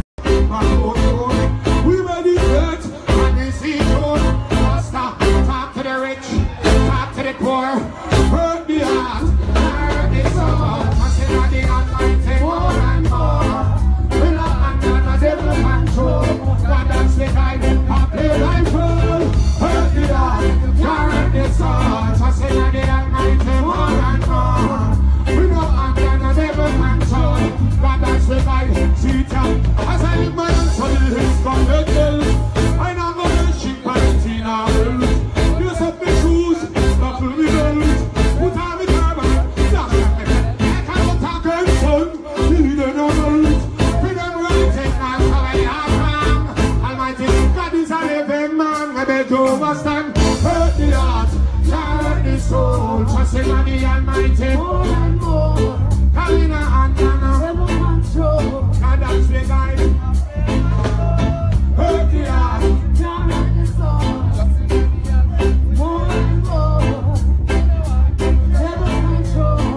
We ready yet? And they see you. Stop. Talk to the rich. Talk to the poor. Hurt the heart. Hurt the soul. Consider the Almighty more and more. We're not under the devil control. God that's the guide. I play like roll. Hurt the heart. Hurt the soul. Consider the Almighty more and more. We're not under the devil control. God that's the guide. See it out. As I live my hands on the hills from the hills. I know I'm gonna shake my teeth now. Use up the shoes. Buckle me belt. Put on the turban. Lock up the head. I can't talk and son. Need an omelet. Freedom right take now. So I have wrong. Almighty God is a living man. I beg you understand. Hurt the heart. Hurt the soul. Trusting on the Almighty more and more. Calling a hand and a devil control. God that's the guide. Hurt the heart. Hurt the soul. More and more. Devil control.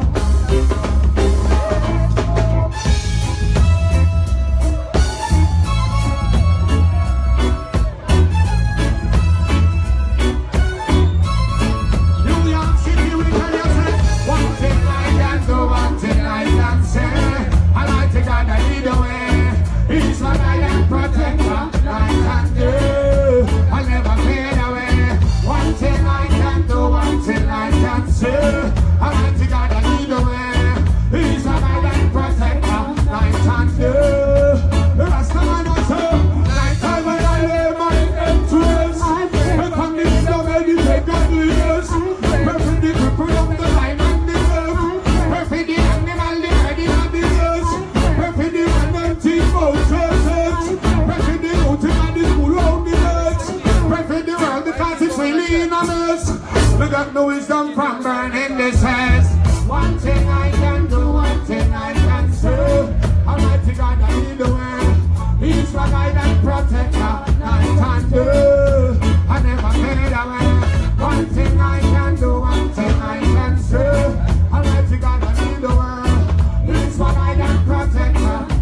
New York City, we tell you say, one thing I can do, one thing I can say. I like to God I lead the way. He's my guide and protector, night and day. I'll never fade away. One thing I can do, one thing I can say. I like to God I lead the way. He's my guide and protector, night and day. The last time I say, night time when I lay my head to rest. I come in the meditate godly years. Perfect the cripple of the line and the earth. Perfect the animal, the herding of the earth. Perfect the man and team out churches. Perfect the outing and the school round the earth. Perfect the world because it's really in on us. We got no wisdom from burning this house. One thing I can do, one thing I can say. Almighty God, I lead the way. He's my guide and protector, night and day. I never fade away. One thing I can do, one thing I can say. Almighty God, I lead the way. He's my guide and protector.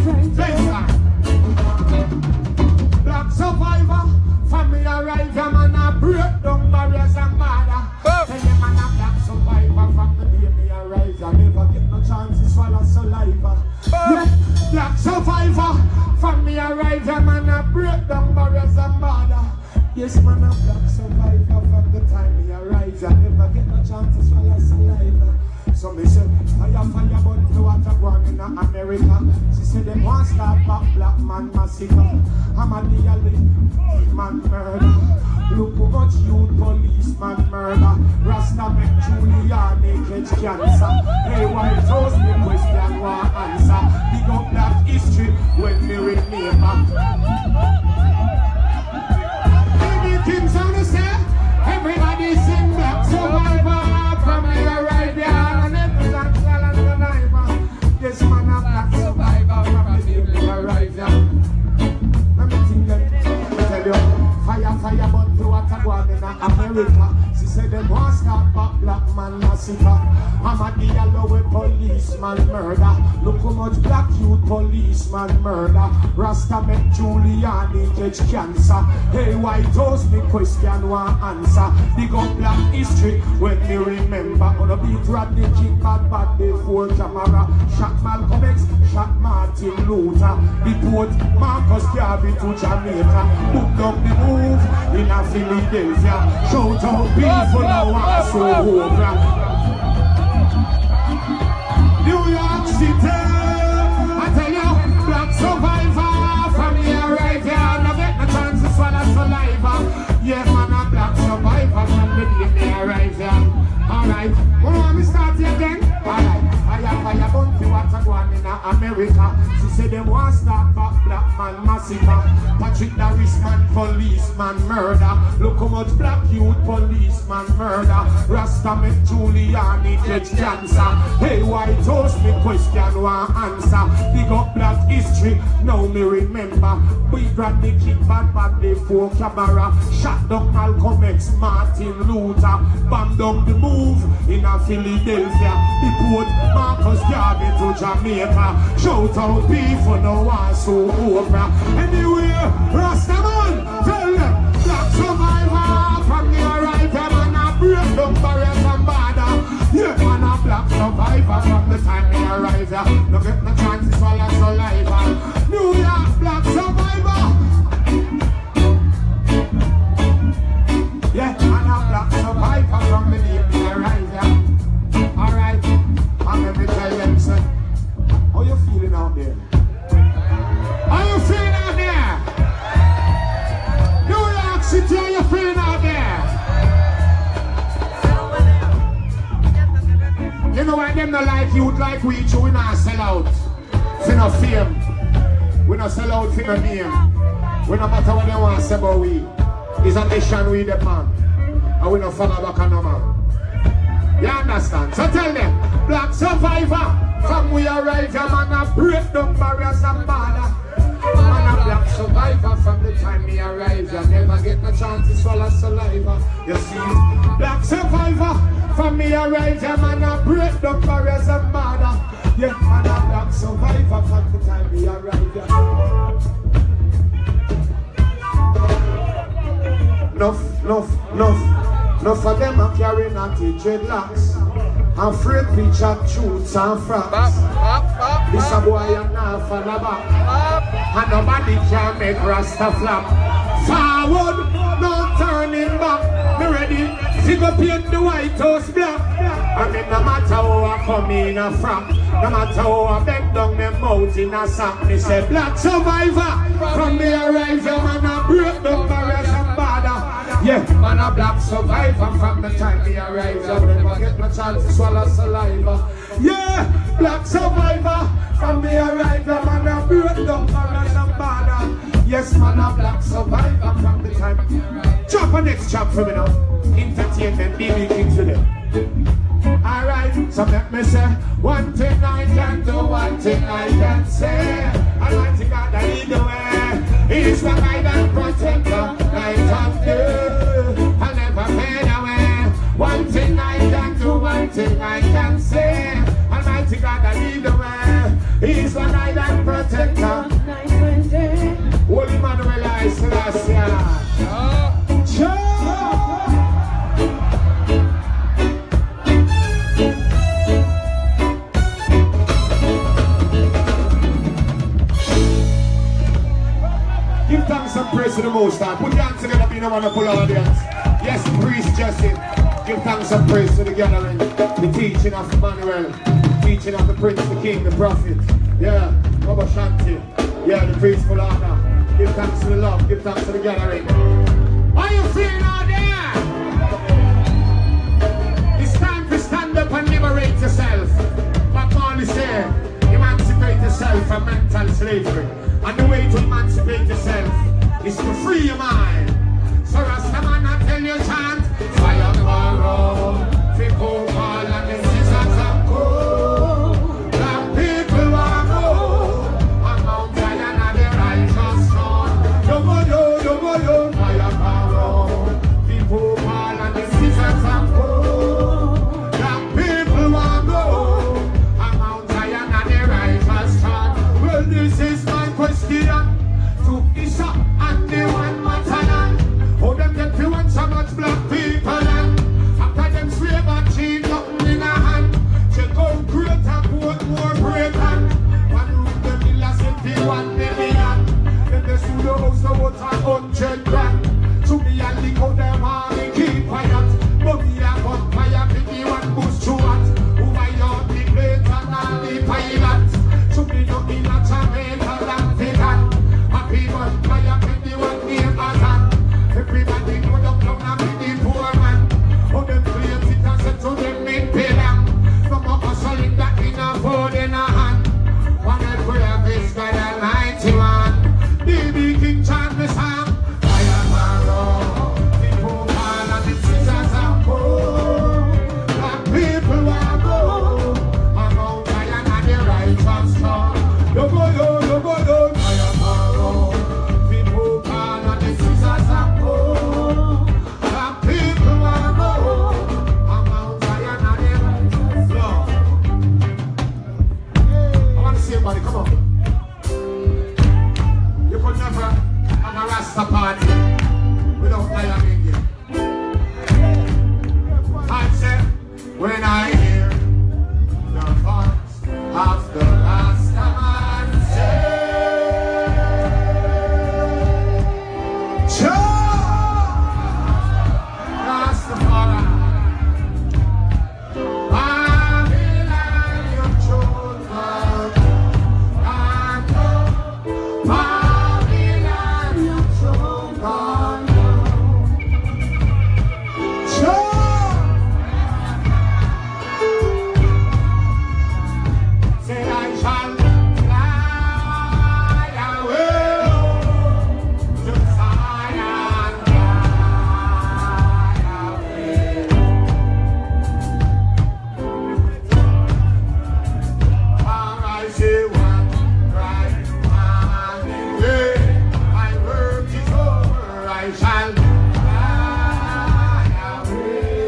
Black survivor, family arrival, man, I break down barriers and border. Tell them man, a black survivor, from the baby arrives. I never get no chance to swallow saliva. Yeah, black survivor, family arrival, man, I break down barriers and border. Yes, man, a black survivor, from the time he arrives. I never get no chance to swallow saliva. So me say, fire, but the water going in America. She said they want to start back black man massacre. I'm a daily man murder. Look how much youth policeman murder. Rasta make Juliani catch cancer. Hey, White House, me question one answer. Big up black history when me remember. B.B.King sound the same. Everybody sing black survivor from the right there. Yes, man, a black survivor from the baby arrival. Let me think that. Tell you, fire, but the water going in America. She said them want stop back black man massacre. I'm a dialogue with policeman murder. Look how much black youth policeman murder. Rasta make Giuliani catch cancer. Hey, white house, me question one answer. Dig up black history when me remember. Gonna beat Rodney King bad before camera. Shot Malcolm X, shot Martin Luther. Deport Marcus Garvey to Jamaica. Book up the move in a Philadelphia. Shout out people now are so over. New York City, I tell you, black survivor from here right here. No get no chance to swallow saliva. Yeah, man, a black survivor from the day they arrive here. Alright, you want me start here again? Alright, fire, bounty, what's going in America? She said them want start back black man massacre. Patrick Darrisman, policeman murder. Look how much black youth policeman murder. Rasta make Giuliani catch cancer. Hey, white house, me question one answer. Dig up black history, now me remember. We grab the kid bad before camera. Shot down Malcolm X, Martin Luther. Bam down the move in a Philadelphia. Deport Marcus Garvey to Jamaica. Shout out people no one so over. Anyway, Rastaman, tell them black survivor from the right time and a break down barriers and border. Yeah, man a black survivor from the time they arrive here. No get no chance to swallow saliva. New York black survivor. Yeah, man a black survivor from the day they arrive here. Alright, I'm gonna tell them, sir. How you feeling out there? How you feeling out there? New York City, how you feeling out there? You know why them not like youth like we do, we not sell out for no fame. We not sell out for no name. We no matter what they want to say about we. It's a mission we the man. And we no follow back on no man. You understand? So tell them, black survivor, from we arrive, a man a break down barriers and border. Man a black survivor from the time he arrives. You never get no chance to swallow saliva. You see, black survivor, from me arrive, a man a break down barriers and border. Yeah, man a black survivor from the time he arrives. Enough for them a carry natty dreadlocks. And free picture truths and frocks. This a boy and now for the back. And nobody can make Rasta flap. Forward, no turning back. Me ready, figure paint the White House black. And then no matter how I come in a frock, no matter how I bend down my mouth in a sack, me say black survivor. From me arrive, your man a break down barriers and border. Yeah, man a black survivor from the time he arrives. I never get no chance to swallow saliva. Yeah, black survivor from me arrive. Man a break down barriers and border. Yes, man a black survivor from the time he arrives. Drop a next chop for me now. Entertainment, B.B.King today. Alright, so let me say one thing I can do, one thing I can say. Almighty God, I lead the way. He's the guide and protector, night and day. I'll never fade away. One thing I can do, one thing I can say. Almighty God, I lead the way. He's the guide and protector, night and day. Holy Manuel, I Selassie. Give thanks and praise to the Most High. Put your hands together, being a wonderful audience. Yes, priest Jesse. Give thanks and praise to the gathering. The teaching of Emmanuel. Teaching of the Prince, the King, the Prophet. Yeah, Baba Shanti. Yeah, the priestful honor. Give thanks to the love. Give thanks to the gathering. How you feeling out there? It's time to stand up and liberate yourself. But Marley said, emancipate yourself from mental slavery. And the way to emancipate yourself is to free your mind. So Rastaman, I tell you, chant fire borrow, people call and the scissors of gold. Black people want go, and Mount Zion and the righteous throne. Yo, fire borrow, people call and the scissors To me and the code them all they keep quiet. But me a gun fire, pick me one boost through it. Who I on the plate and all the pilot. To me no in a Jamaica and vegan. Happy gun fire, pick me one name as an. Everybody go down and be the poor man. Oh them claims it and said to them make pay them. No more hustling that in a phone in a hand. One head for your face, God Almighty one. B.B.King chant the song. Party without lion in you. I said, when I hear the voice of the Rasta man say, Rastafari, Babylon, your children, and Babylon, your children. Say I shall fly away to Zion, fly away. For I say one bright morning day, my work is over, I shall fly away.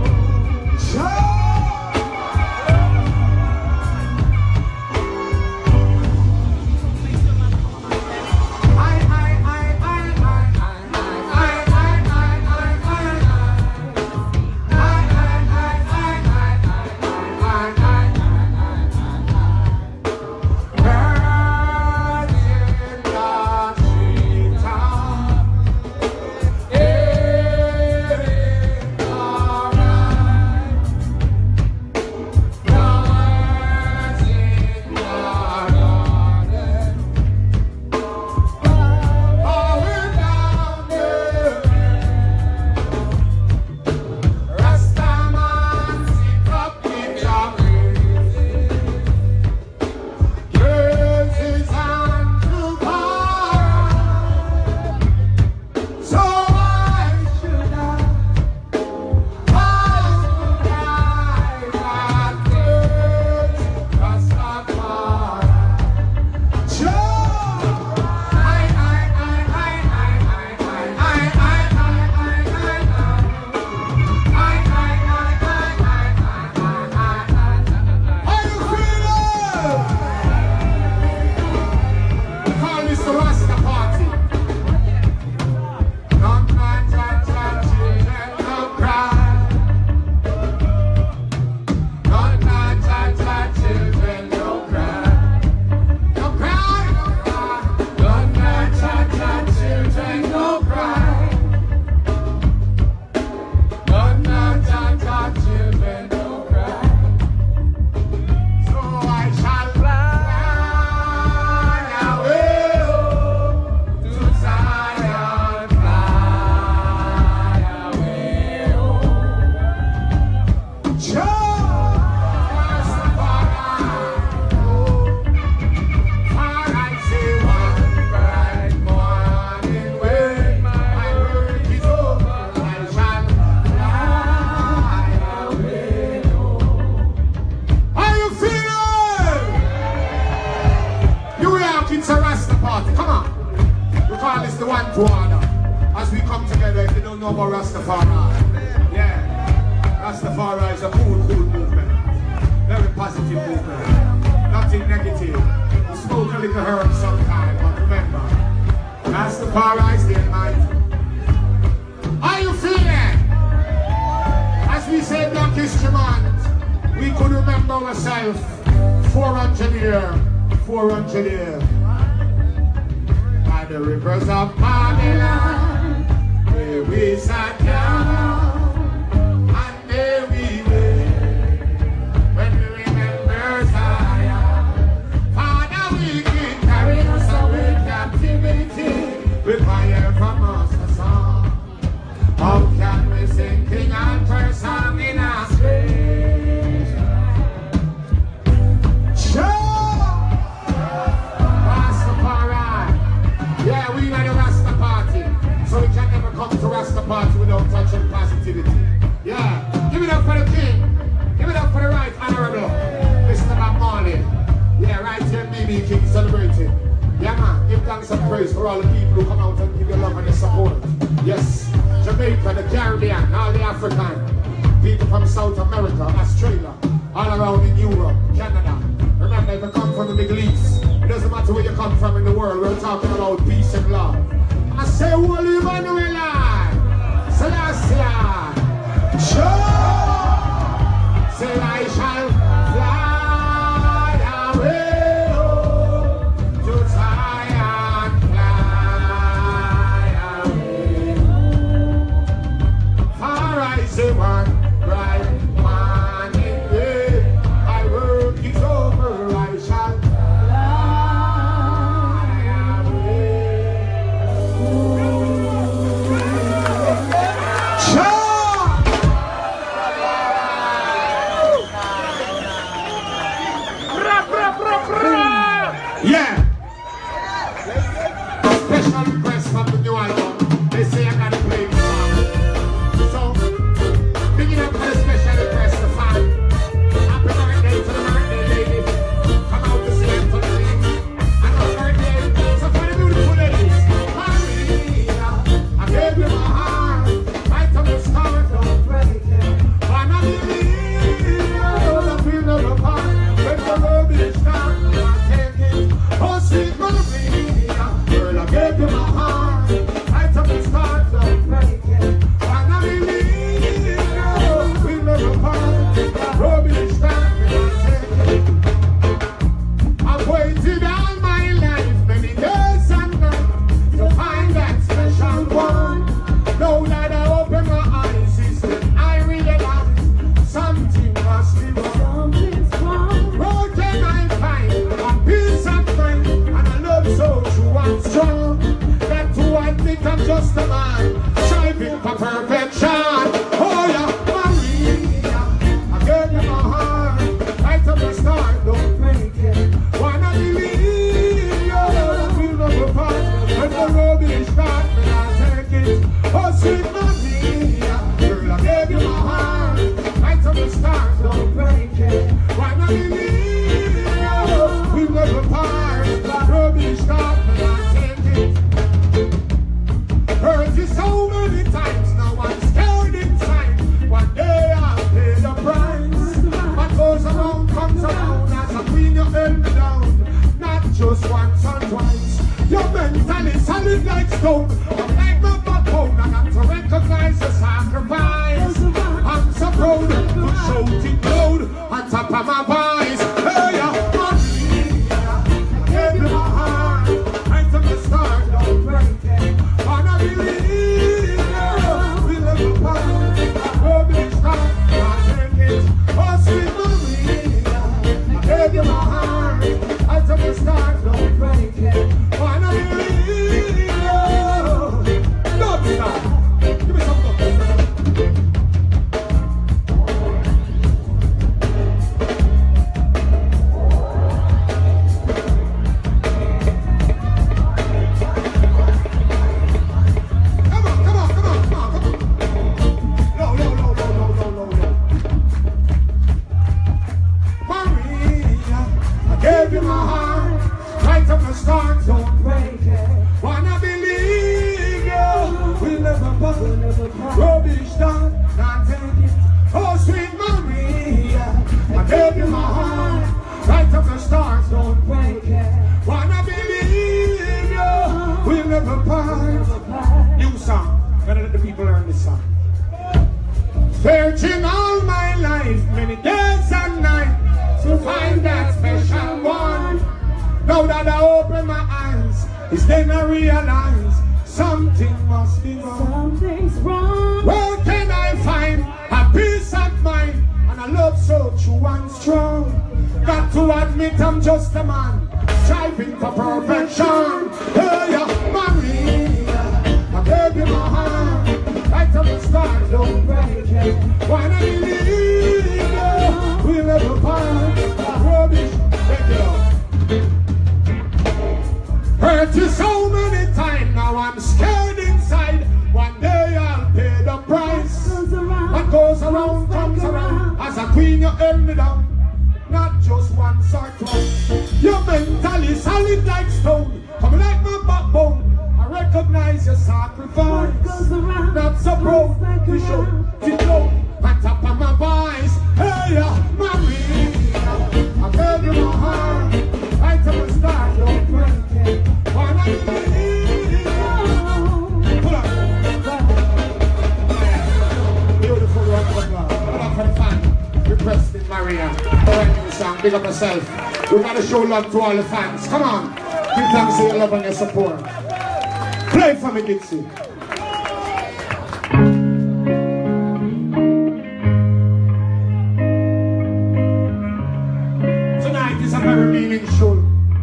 Rastafari. Yeah. Rastafari is a cool movement. Very positive movement. Nothing negative. We smoke a little herb sometime, but remember, Rastafari is there, mate. How you feeling? As we say Black History Month, we could remember ourselves 400 years. By the rivers of Babylon, sat down, and there we were. When we remember Zion, Father, we can carry us away captivity. Require from us a song. How can we sing King and first song in our space? Rastafari. Yeah, we are the Rasta party. So we can never come to Rasta party without touching positivity. Yeah, give it up for the king. Give it up for the right honorable Mr. Bob Marley. Yeah, right here B.B.King celebrating. Yeah man, give thanks and praise for all the people who come out and give you love and the support. Yes, Jamaica, the Caribbean, all the African, people from South America, Australia, all around in Europe, Canada. Remember, if you come from the Middle East, it doesn't matter where you come from in the world, we're talking about peace and love. I say, Holy Manuela, Celestia, sure, say I shall fly away. Say one bright morning day, my work is over, I shall fly away. Yeah. A special request from the new album. They say I gotta play the song. Big it up for the special request to fan. Happy birthday to the birthday lady. Come out to see Anthony. And her birthday. So for the beautiful ladies, Maria, I gave you my heart. Right from the start, don't break it. Wanna believe you, the feel of the part. When the road is down, I take it. Oh, sweet Maria, girl, I gave you my heart. Right from the start, don't break it. Wanna believe I've waited all my life, many days and nights, to find that special one. Now that I open my eyes, it's then I realize something must be wrong. Something's wrong. Where can I find a peace of mind and a love so true and strong? That to admit I'm just a man, striving for perfection. Oh yeah. Give me my heart, right from the start, don't break it. Wanna believe you, feel no apart. When the road is dark, may I take it. Oh, sweet Maria, girl, I gave you my heart, right from the start, don't break it. Wanna believe you, feel no apart. When the road is dark, may I take it. Heard you so many times, now I'm scared inside. One day I'll pay the price. What goes around comes around. As a queen you held me down, not just once or twice. You're mentally solid like stone. I'm like my backbone. I got to recognize the sacrifice. I'm so proud to shout it loud on top of my voice. Hey, Maria, I gave you my heart right from the start. Don't break it. Wanna believe you, we live apart. Oh, sweet Maria, I gave you my heart. Right from the start, don't break it. Wanna believe you. Don't stop. Give me some love. Give you my heart, right from the start, don't break it. Wanna believe you, we'll never bubble, never cry. Rubbish done, not take it. Oh, sweet Maria, I gave you my heart, right from the start, don't break it. Wanna believe you, we'll never part. New song, gotta let the people learn this song. Searching all my life, many days and nights, to find that special one. Now that I open my eyes, it's then I realize something must be wrong. Something's wrong. and strong. Got to admit I'm just a man, striving for perfection. Hey, Maria, I gave you my heart, right from the start, don't break it. When I leave you, we'll never part. Rubbish, take it off. Hurt you so many times, now I'm scared inside. One day I'll pay the price. What goes around comes around. As a queen you end me down. Not just once or twice. You're mentally solid like stone, coming like my backbone. I recognize your sacrifice. Not so proud to show it low on top of my voice. Hey, Maria, I gave you my heart, right from the start, don't break it. When I leave, pull up. Beautiful round of applause. Pull up for the fan. Requesting Maria. Alright, new song, big up yourself. We gotta show love to all the fans. Come on. Give thanks for your love and your support. Play for me, Dixie. Tonight is a very meaningful,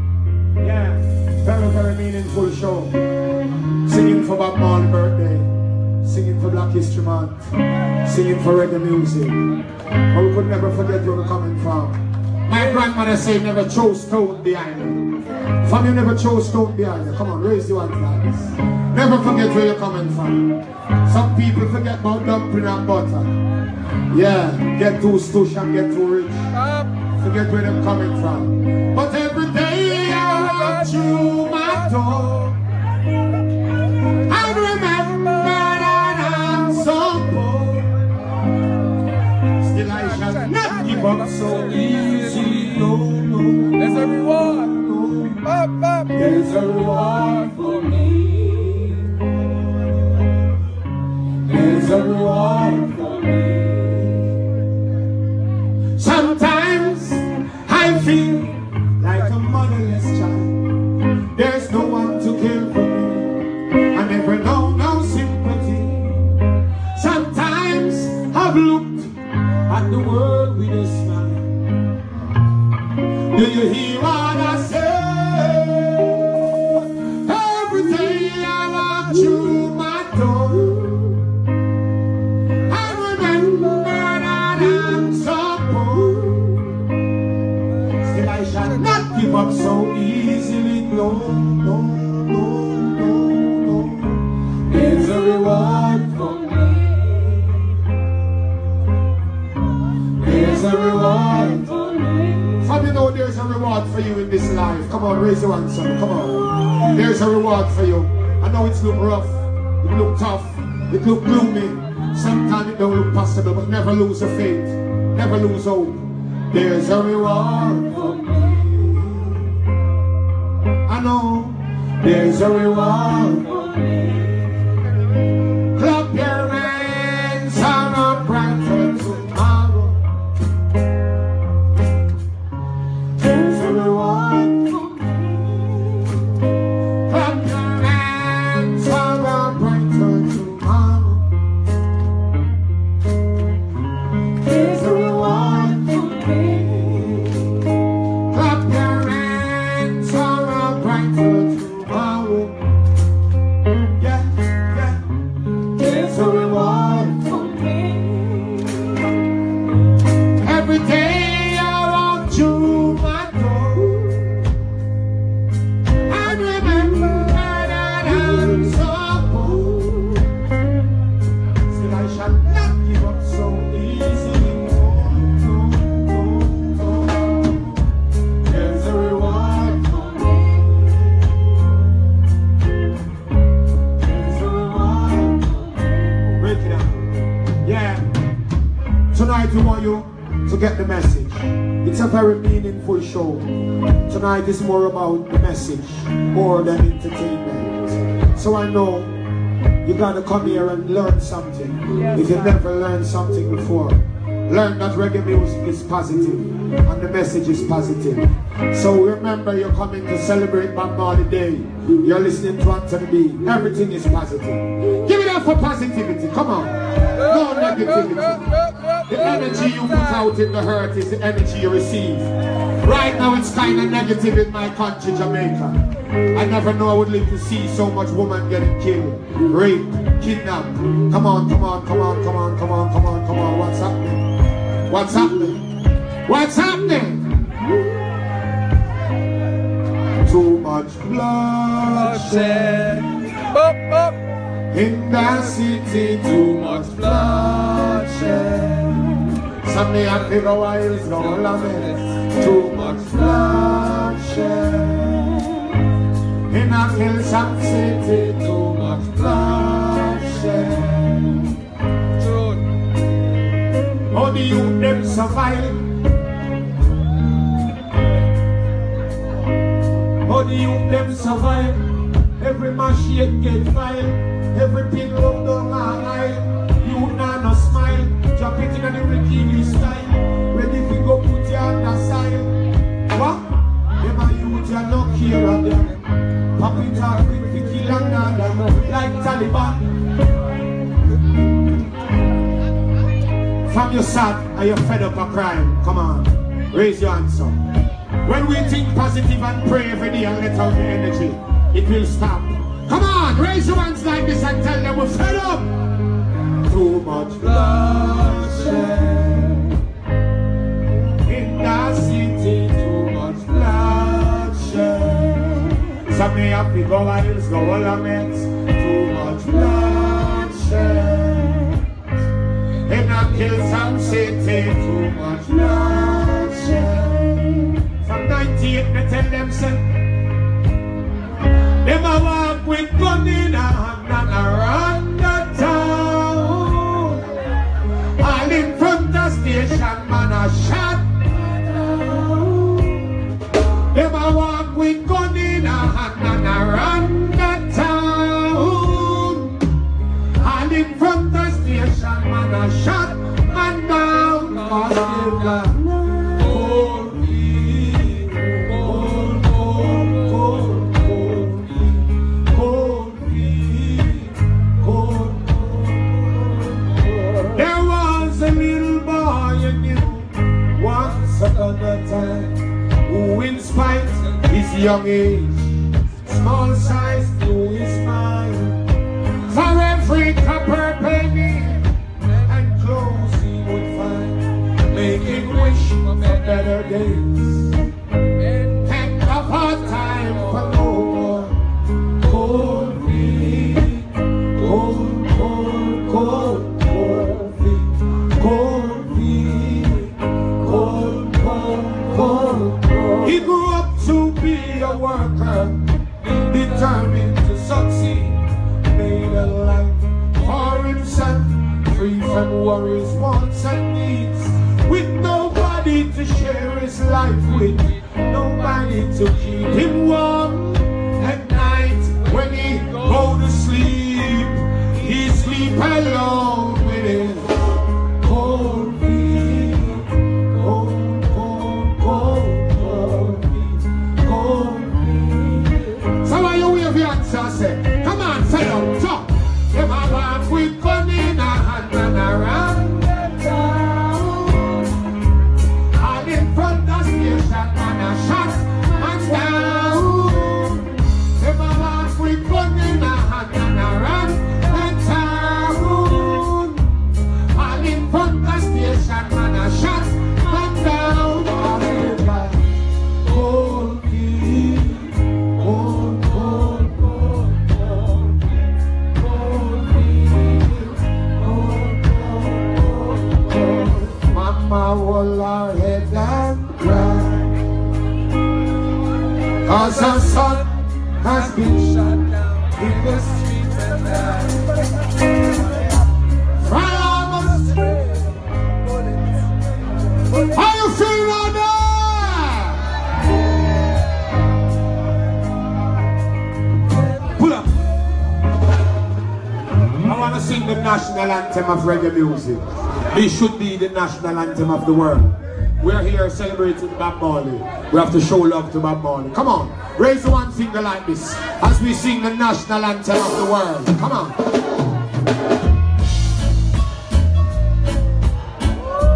very meaningful show. Singing for Bob Marley's birthday, singing for Black History Month, singing for reggae music. But we could never forget where we're coming from. My grandmother said never throw stone behind her. From you never throw stone behind her. Come on, raise your hands like this. Never forget where you're coming from. Some people forget about dumpling and butter. Yeah, get too stush and get too rich. Forget where they're coming from. But every day I walk through my door, I remember that I'm so poor. Still I shall not give up so easy. No, no. There's a reward. There's a reward for me. There's a reward for me. Sometimes I feel like a motherless child. There's no one to care for me. I never know no sympathy. Sometimes I've looked at the world with a smile. Do you hear what I say? Every day I walk through my door, I remember that I'm so poor. Still I shall not give up so easily. No, no, no, no, no. There's a reward for me. There's a reward for me. How do you know there's a reward for you in this life? Come on, raise your hand, son. Come on. There's a reward for you. I know it's look rough, it look tough, it look gloomy. Sometimes it don't look possible, but never lose your faith. Never lose hope. There's a reward for me. I know there's a reward for me. Clap your hands on a brighter tomorrow. There's a reward for me. Clap your hands on a brighter tomorrow. There's a reward for me. Clap your hands on a brighter tomorrow. Yeah, yeah. There's a reward for me. Every day I walk through my door, I remember that I'm so poor. Still I shall not give up so easily. No, no, no, no. There's a reward for me. There's a reward for me. Break it down. Yeah. Tonight we want you to get the message. It's a very meaningful show. Tonight is more about the message, more than entertainment. So I know you gotta come here and learn something. If you've never learned something before, learn that reggae music is positive and the message is positive. So remember, you're coming to celebrate Bob Marley Day. You're listening to AnthonyB. Everything is positive. Give it up for positivity. Come on. No negativity. The energy you put out in the hurt is the energy you receive. Right now it's kind of negative in my country, Jamaica. I never know I would live to see so much woman getting killed, raped, kidnapped. Come on, come on, come on, come on, come on, come on, come on. What's happening? What's happening? What's happening? Too much bloodshed in the city, too much bloodshed. Some may have bigger wives, no lament. Too much bloodshed in a Hillsong city, too much bloodshed. How the youth them survive? How the youth them survive? Every machine get filed, every pin up down an aisle. You nah no smile, drop it in the bikini style. Ready to go put you on the side. What? Them a youth you no care of them. Pop it up quick to kill another, like Taliban. From your sad and you're fed up of crime, come on, raise your hands up. When we think positive and pray every day and let out the energy, it will stop. Come on, raise your hands like this and tell them we're fed up. Too much bloodshed in the city, too much bloodshed. Some may have to go wild, go lament. Too much bloodshed in a Hillsong city, too much bloodshed. From 98 they tell them say them a walk with gun in a hand and around the town. All in front of station man a shot. Them a walk with gun in a hand and around the town. All in front of station man a shot man down. Cause they've got who in spite his young age, small size through his mind, for every copper penny and clothes he would find, making wish for better days, and of hard time for no more. Cold feet, cold, cold, cold, cold feet, cold feet, cold, cold. He grew up to be a worker, determined to succeed, made a life for himself, free from worries, wants and needs, with nobody to share his life with, nobody to keep him warm at night. When he go to sleep, he sleep alone with his cold feet, cold, cold, cold, cold feet. So why you wave your hands and say, come on, say up top. Them a walk with gun in a hand and around the town. All in front of station and a shot and down. Them a walk with gun in a hand and around the town. All in front of station and a shot and down. All they got cold feet, cold, cold, cold, cold feet, cold feet, cold, cold, cold. Mama will her head and cry, 'cause her son has been shot down in the street and died. Farmers, how you feel out there? Pull up. I want to sing the national anthem of reggae music. This should be the national anthem of the world. We're here celebrating Bob Marley. We have to show love to Bob Marley. Come on, raise one finger like this as we sing the national anthem of the world. Come on.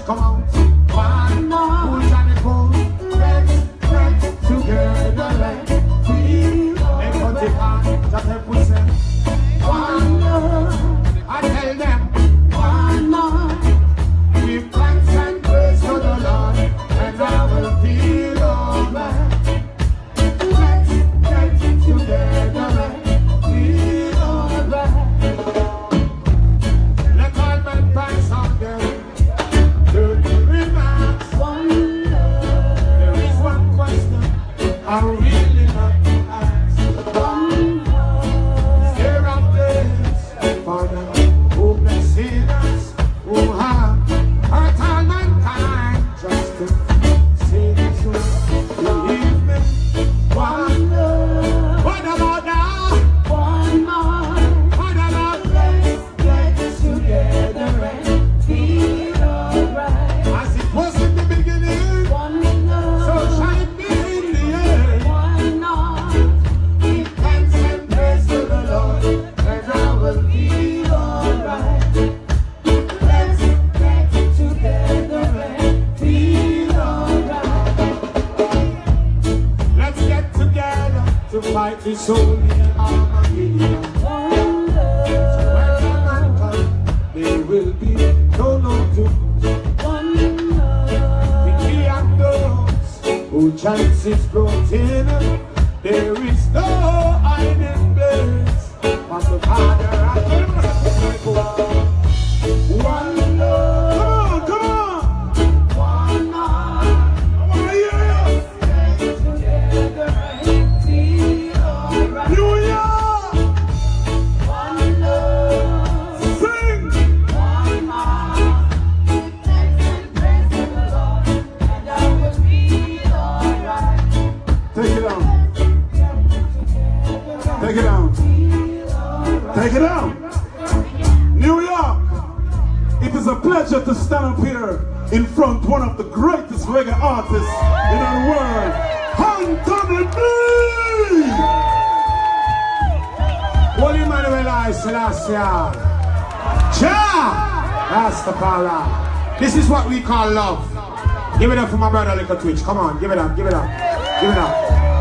come out. One more. Who's on the phone? Let's together like we are. And put it on, just help us say. One more. I tell them. One more. Give thanks and praise to the Lord, and I will feel alright. Let's get together and feel alright. Let all men pass on them. There is one question I really love to ask. There are days for them who bless sinners who have hurt all mankind just to say the truth. Believe me, one love. What about now? One more. What about let's get together and feel alright. As it was in the beginning, one love. So shall it be in the end. One love. Give thanks and praise to the Lord, and I will feel alright. Let's get together and feel alright. Let's get together to fight this holy Armageddon. One love. So when the man comes, there will be no doom. One love. Victory and those who chances brought in, there is no hiding place from the Father and the one love. Come on, one love. I want to hear you. Stay together and feel alright. New York. One love. Sing. One love. Give thanks and praise to the Lord, and I will feel alright. Take it down. Take it down. Take it down. New York. It is a pleasure to stand up here in front of one of the greatest reggae artists in the world, AnthonyB B. Holy Emmanuel Selassie. That's the power. This is what we call love. Give it up for my brother Little Twitch. Come on, give it up, give it up, give it up.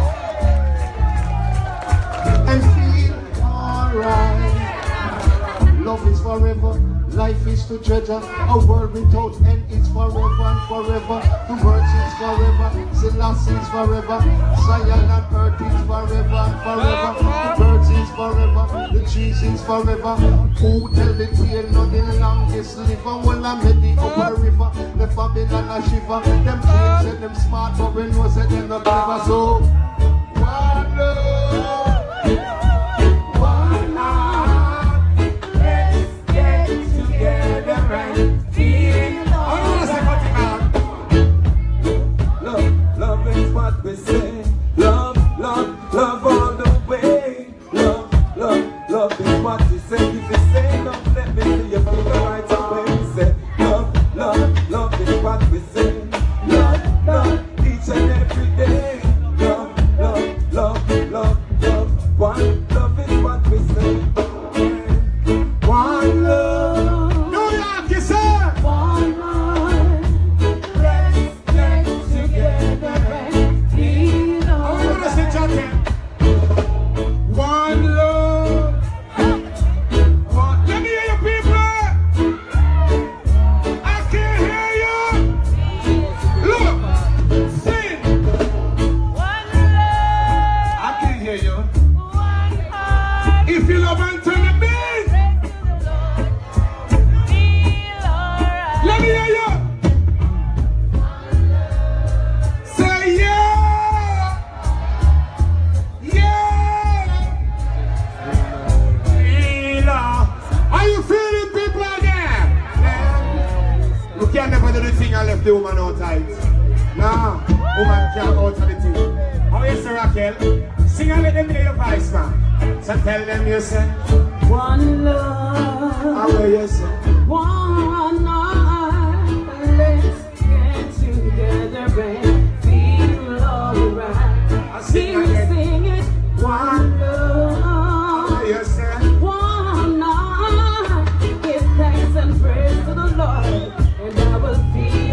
And feel alright. Love is forever, life is to treasure. A world without end is forever and forever. The words is forever, Selassie is forever. Zion and earth is forever and forever. The birds is forever, the trees is forever. Who tell the tale, not the longest liver? Well, I met the upper river, the Babylon a shiver. Them kids and them smart, but we know that they're not clever. So, one love. We say love, love, love all the way. Love, love, love is what we say. If you say love, let me see you feel right away. We say love, love, love is what we say. Love, love, each and every day. Love, love, love, love, love. One love is what we say. One love. New York, you say. One love. Let's get together and feel alright. One love. One. Let me hear you, people. I can't hear you. Look, sing. One love. I can't hear you. One heart. If you love AnthonyB B, Feel alright. let me hear you. Say yeah. Yeah. Are you feeling people out there? Yeah. You can never do the thing and left the woman outside. Nah, woman can't out of the thing. How you say, Raquel? Sing and let them hear your voice, man. So tell them you say, One love. how will you say? One heart. Let's get together and feel alright. I sing Hear me again. sing it. One love. How will you say? One heart. Give thanks and praise to the Lord, and I will feel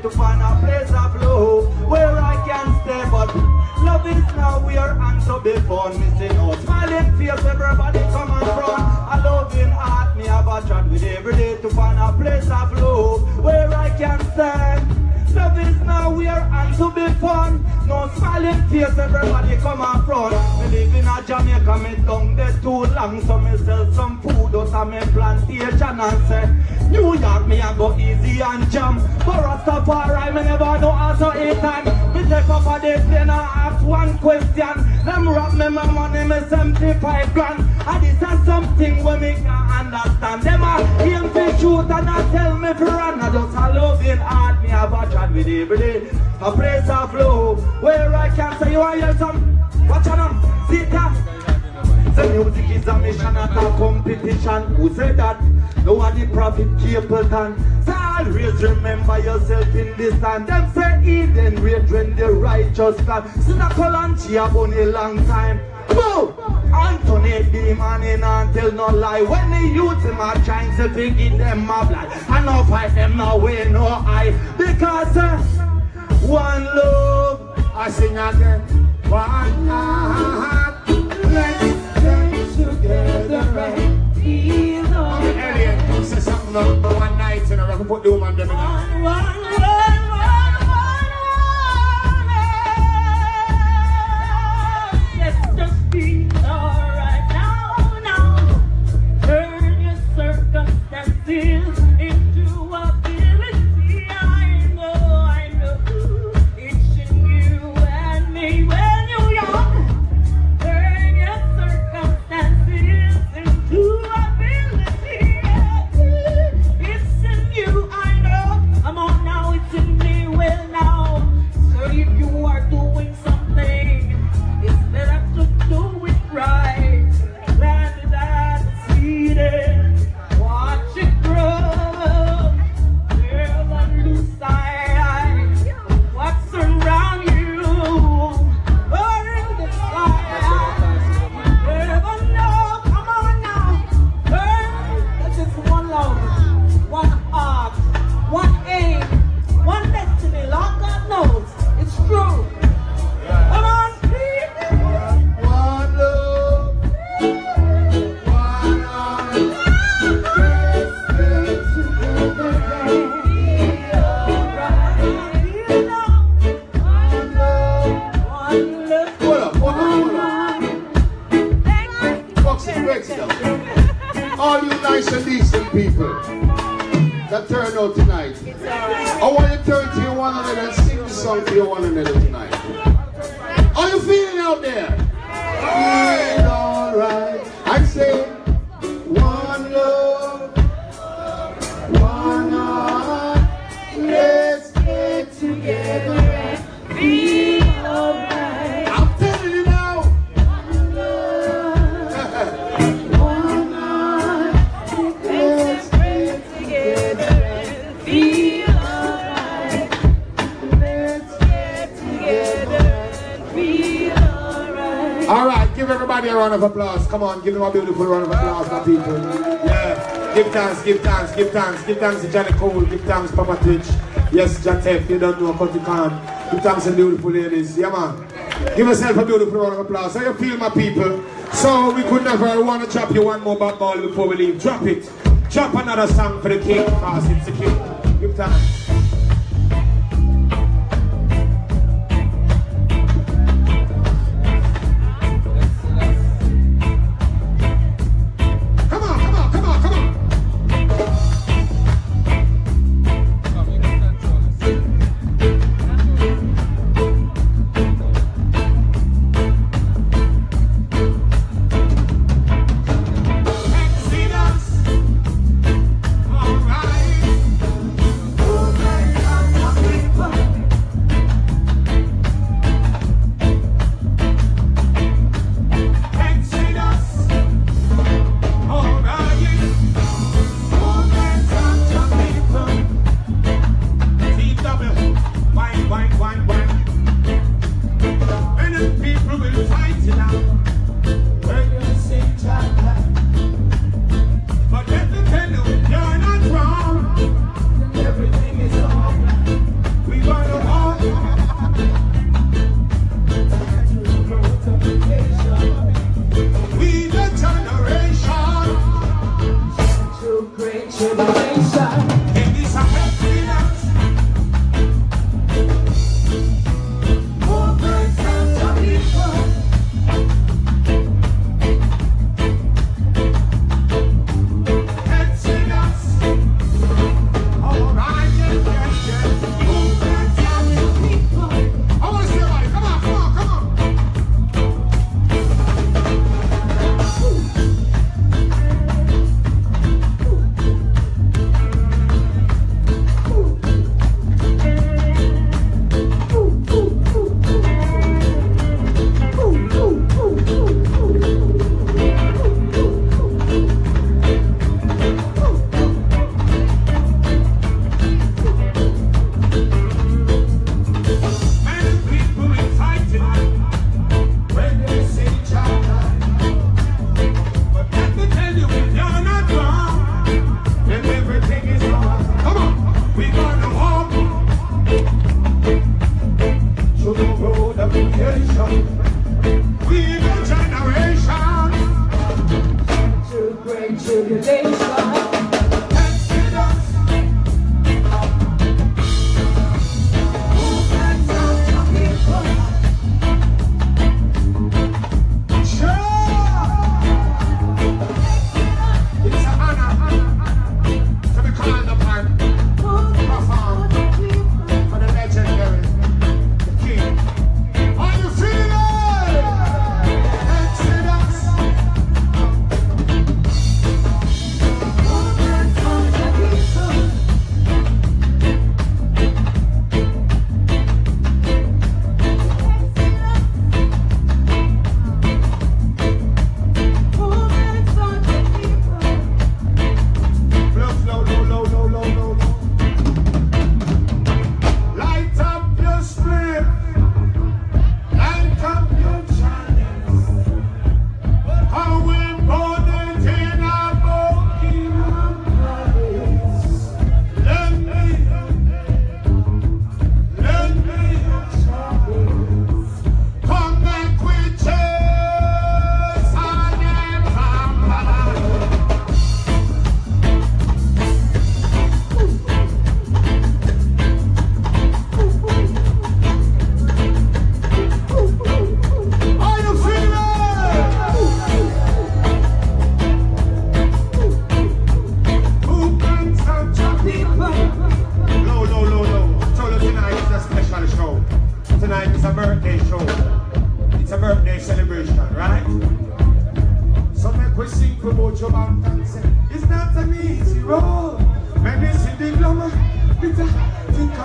to find a place of love where I can stay. But love is now we are on to be fun. Missing out, smiling face, everybody come and front. A loving heart, me have a chat with every day to find a place of love where I can stand. Love is now we are on to be fun. No smiling face, everybody come and front. Me live in a Jamaica, me down there too long, so me sell some food out of me plantation and say New York me a go easy and jam. For Rastafari me never know how to eat and me take up a day plane and ask one question. Them rob me my money, me 75 grand. And this is something where me can't understand. Them a aim to shoot and a tell me to run. I just a loving heart, me have a chat with every day. A place of love where I can say you want to hear some. Watch on them, sit down. The music is a mission, not a competition. Who said that? No one the prophet Capleton. So always remember yourself in this time. Them say Eden rage when the righteous stand. Sinakol and Chia bunny long time. Whoa! Anthony B man in and tell no lie. When the youth in my trying to think in them my blood. I know fight them no way, no eye. Because one love. I sing again. One heart. Let's get together and feel alright. Elliot, say something about one night and I can put the woman them in. Let's just be alright now. Turn your circumstances into ability. I know. It's in you and me when you're young. Turn your circumstances into ability. It's in you, I know. Come on now, it's in me well now. So if you are doing something, it's better to do it right. Plant that seed and watch it grow. Never lose sight of what's around you. Or in the sky, never know. Come on now, that's just one love, one heart, one aim, one destiny. Lord God knows it's true. Come on, please. One love. One heart. Let's get together and hold up. Foxy breaks down. All you nice and decent people that turn out tonight. I want you to turn to your one another and sing the song to your one another tonight. How you feeling out there? Feel alright. I say one love, one heart. Let's get together and feel alright. I'm telling you now. One love, one heart. Let's get together and feel alright. Let's get together and feel alright. All right, give everybody a round of applause. Come on, give them a beautiful round of applause, my people. Yeah, give thanks, give thanks, give thanks. Give thanks to Johnny Cole, give thanks to Papa Twitch. Yes, Jatef, you don't know Cutty Corn. Give thanks to beautiful ladies. Yeah, man. Give yourself a beautiful round of applause. How you feel, my people? So we could never want to drop you one more back ball before we leave. Drop it. Drop another song for the king, because it's the king. Give thanks.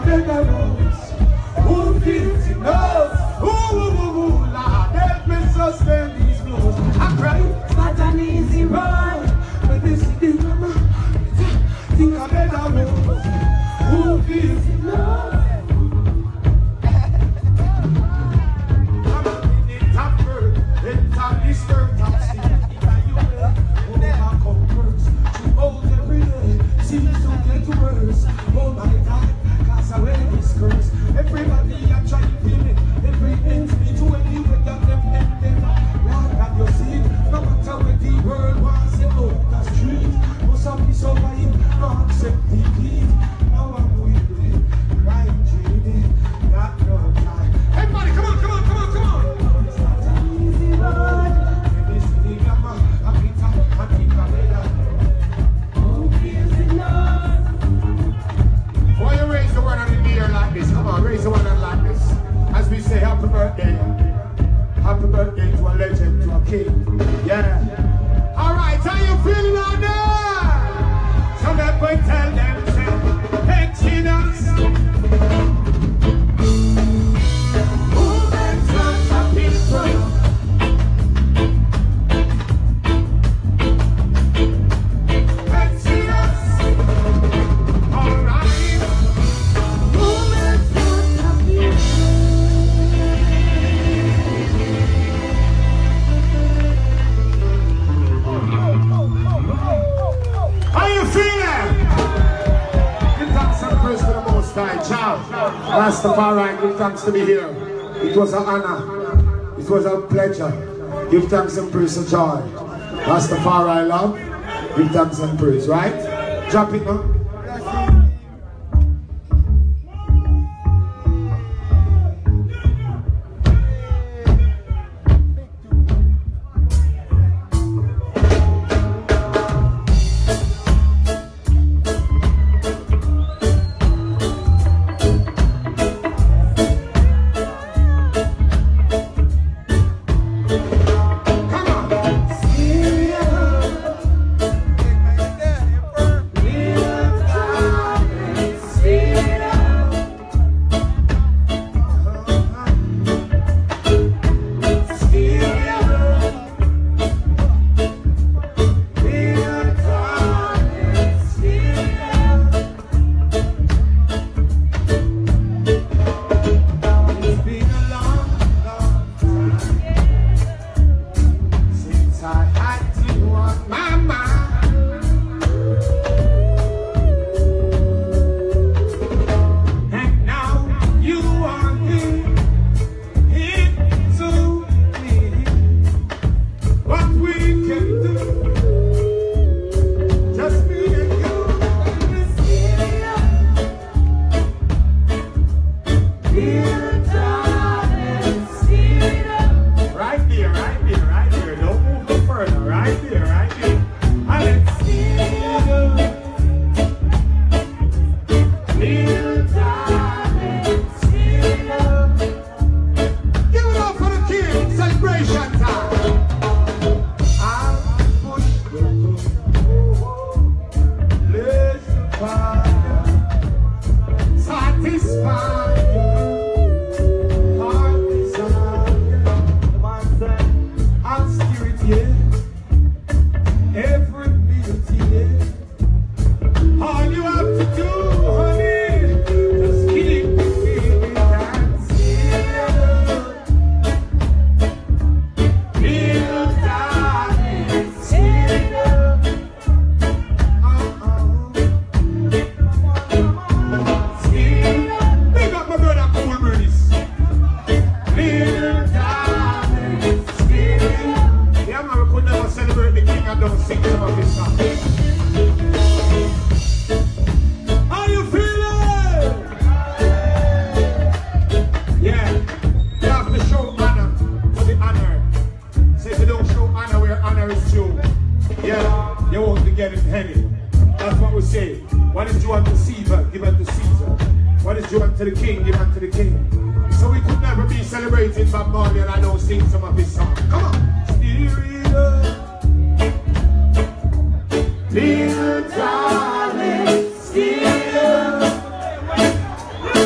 a better rose. Who feels enough? Ooh, Lord, help me sustain these blues. I cry, it's not an easy road. When they see the mama, think a better rose. Who feels enough? I'm in the top bird, in top this bird, top steam. Seems to get worse. Oh my God, cause I wear this curse. Everybody I try to feel it. Everything's me to when you wake up them. Lord, have you seen? No matter where the world wants to go the street. Must have be survive, no accept defeat. Now I'm weary, crying, dreaming, got no time. Everybody, come on, come on, come on, come on. It's not an easy road. Maybe it's the gamma, a pita, a pita, Why you raise the one on the ear like this? Come on, raise the one on like this. As we say, happy birthday. Happy birthday to a legend, to a king. Yeah. Alright, how you feeling out there? Some people tell them, say, Exodus. Movement from a people. Rastafari, give thanks to be here. It was an honor. It was a pleasure. Give thanks and praise to joy. Rastafari love. Give thanks and praise, right? Drop it now. to the king, give unto the king. So we could never be celebrating Bob Marley, and I don't sing some of his songs. Come on. Spirit of little darling, still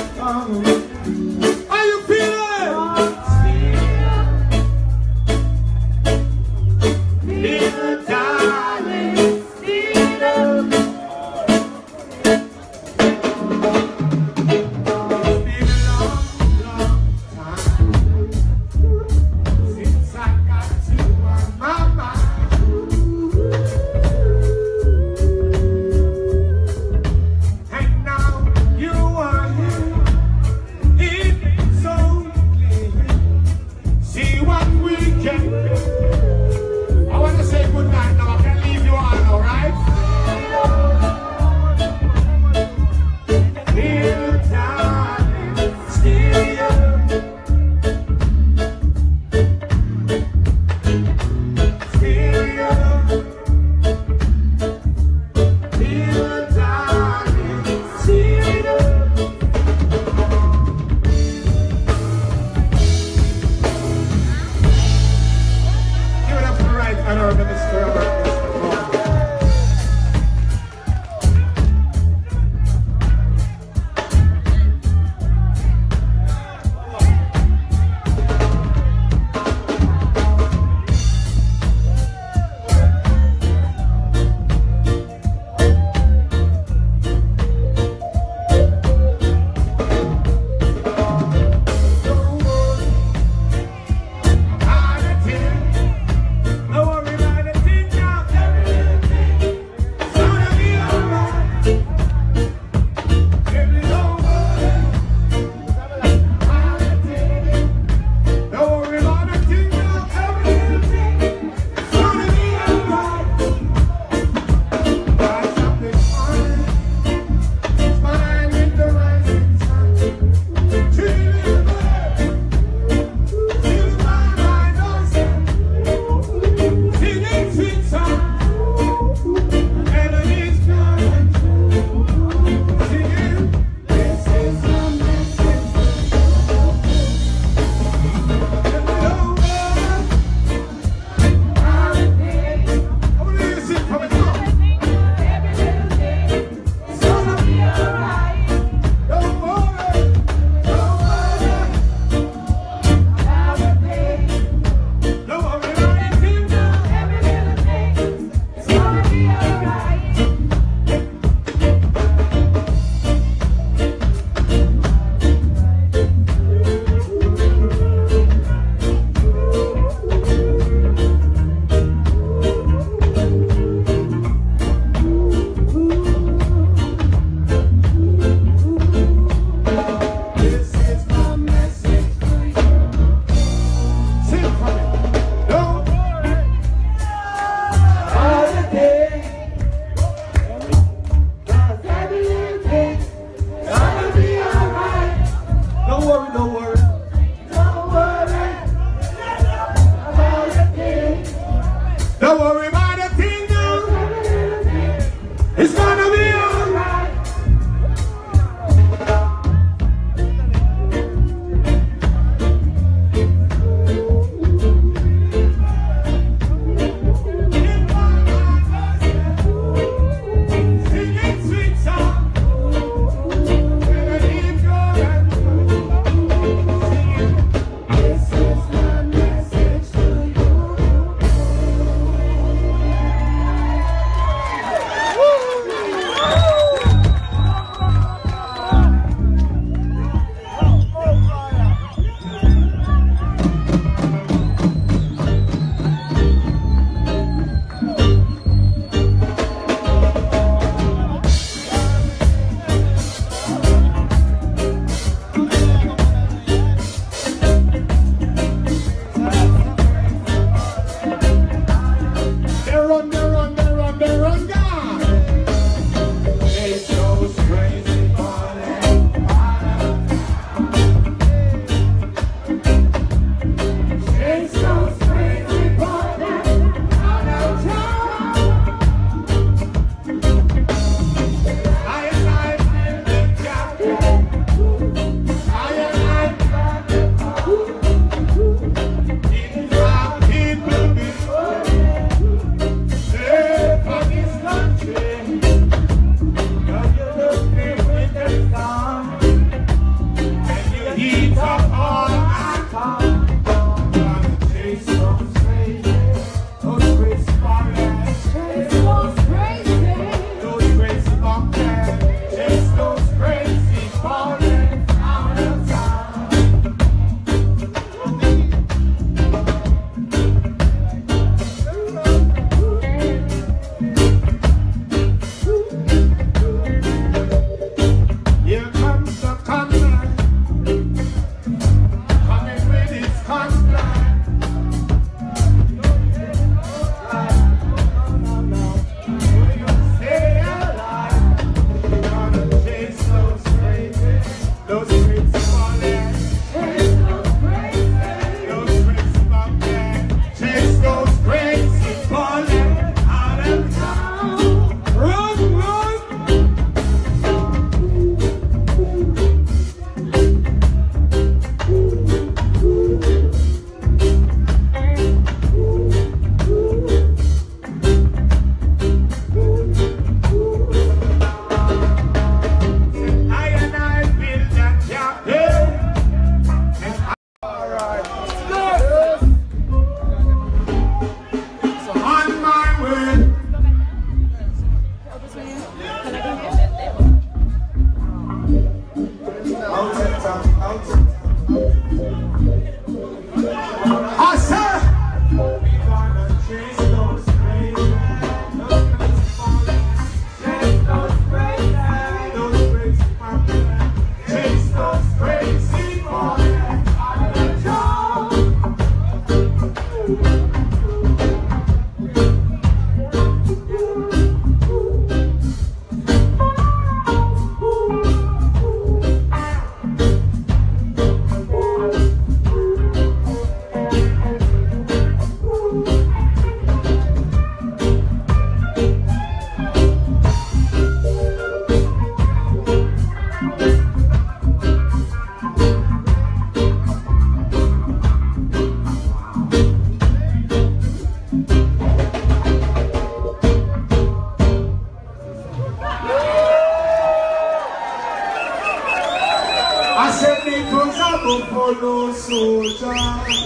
I said it was a buffalo soldier.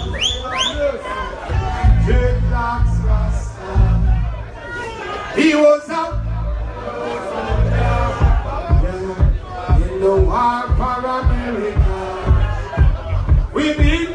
Dreadlocks Rasta. He was out in the war for America. We've been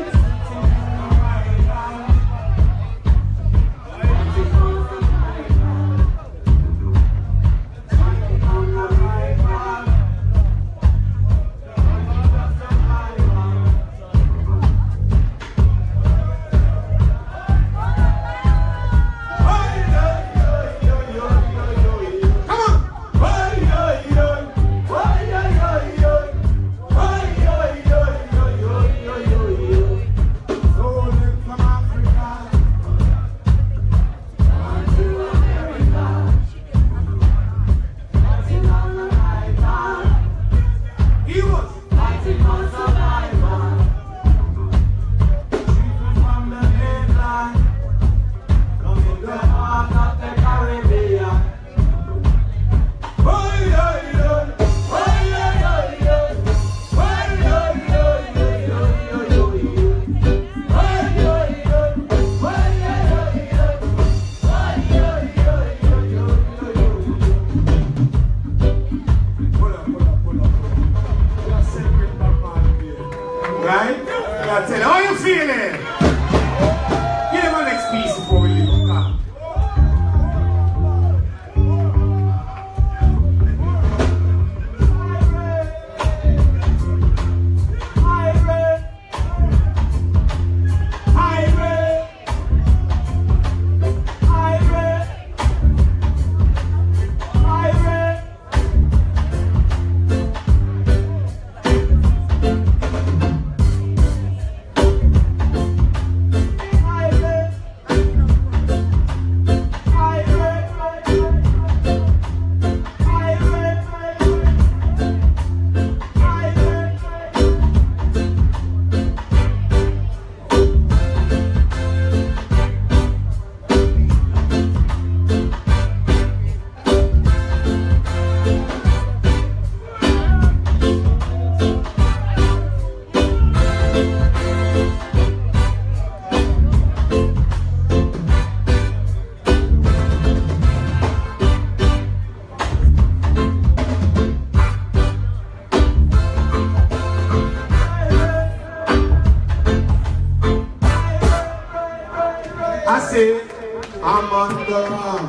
I'm on the run,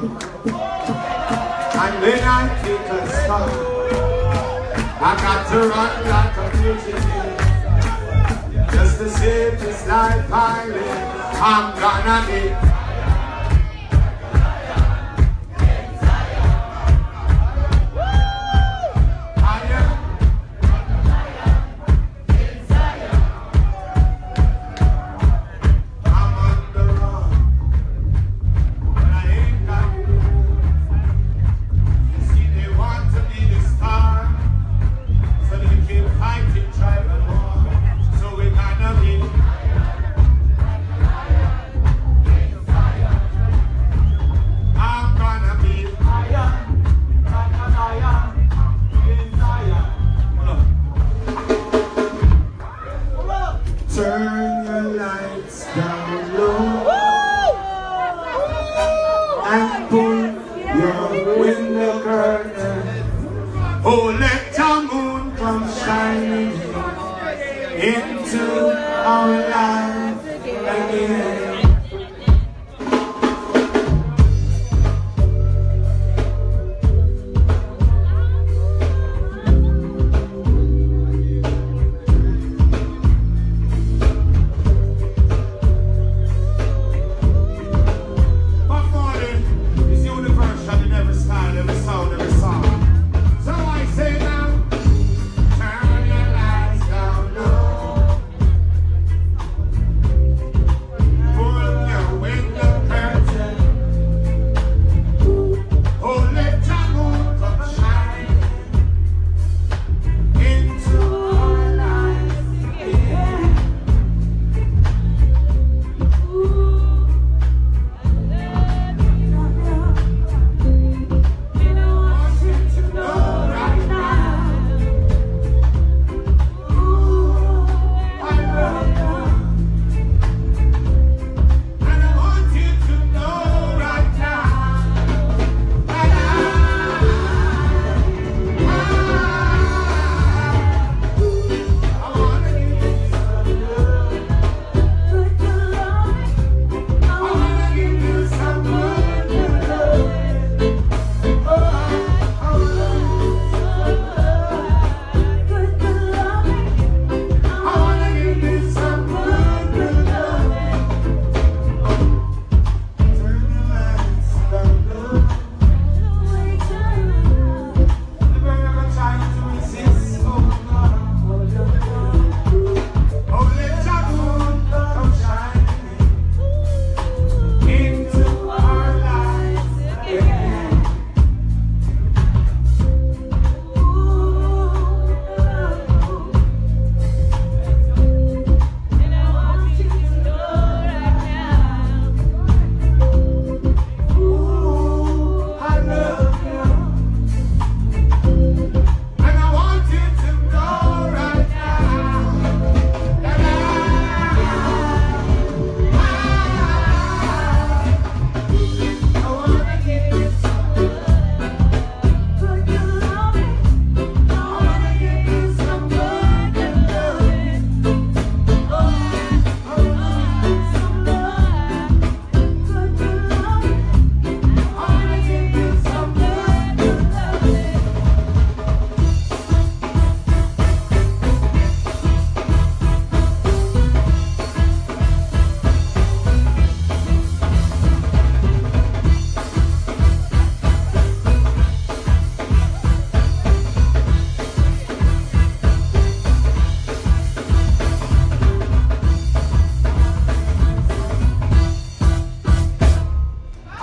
and when I take a stop, I got to run like a fugitive. Just to save this life I live, I'm gonna be turn your lights down low and pull your window curtain. Oh, let the moon come shining into our life again.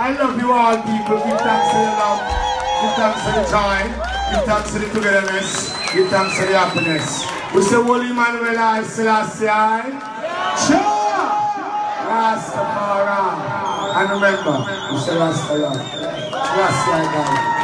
I love you all, people. Give thanks for the love. Give thanks for the joy. Give thanks for the togetherness. Give thanks for the happiness. We say, Holy Emmanuel, I Selassie, Rastafari. And remember, we say Rastafari. Rastafari.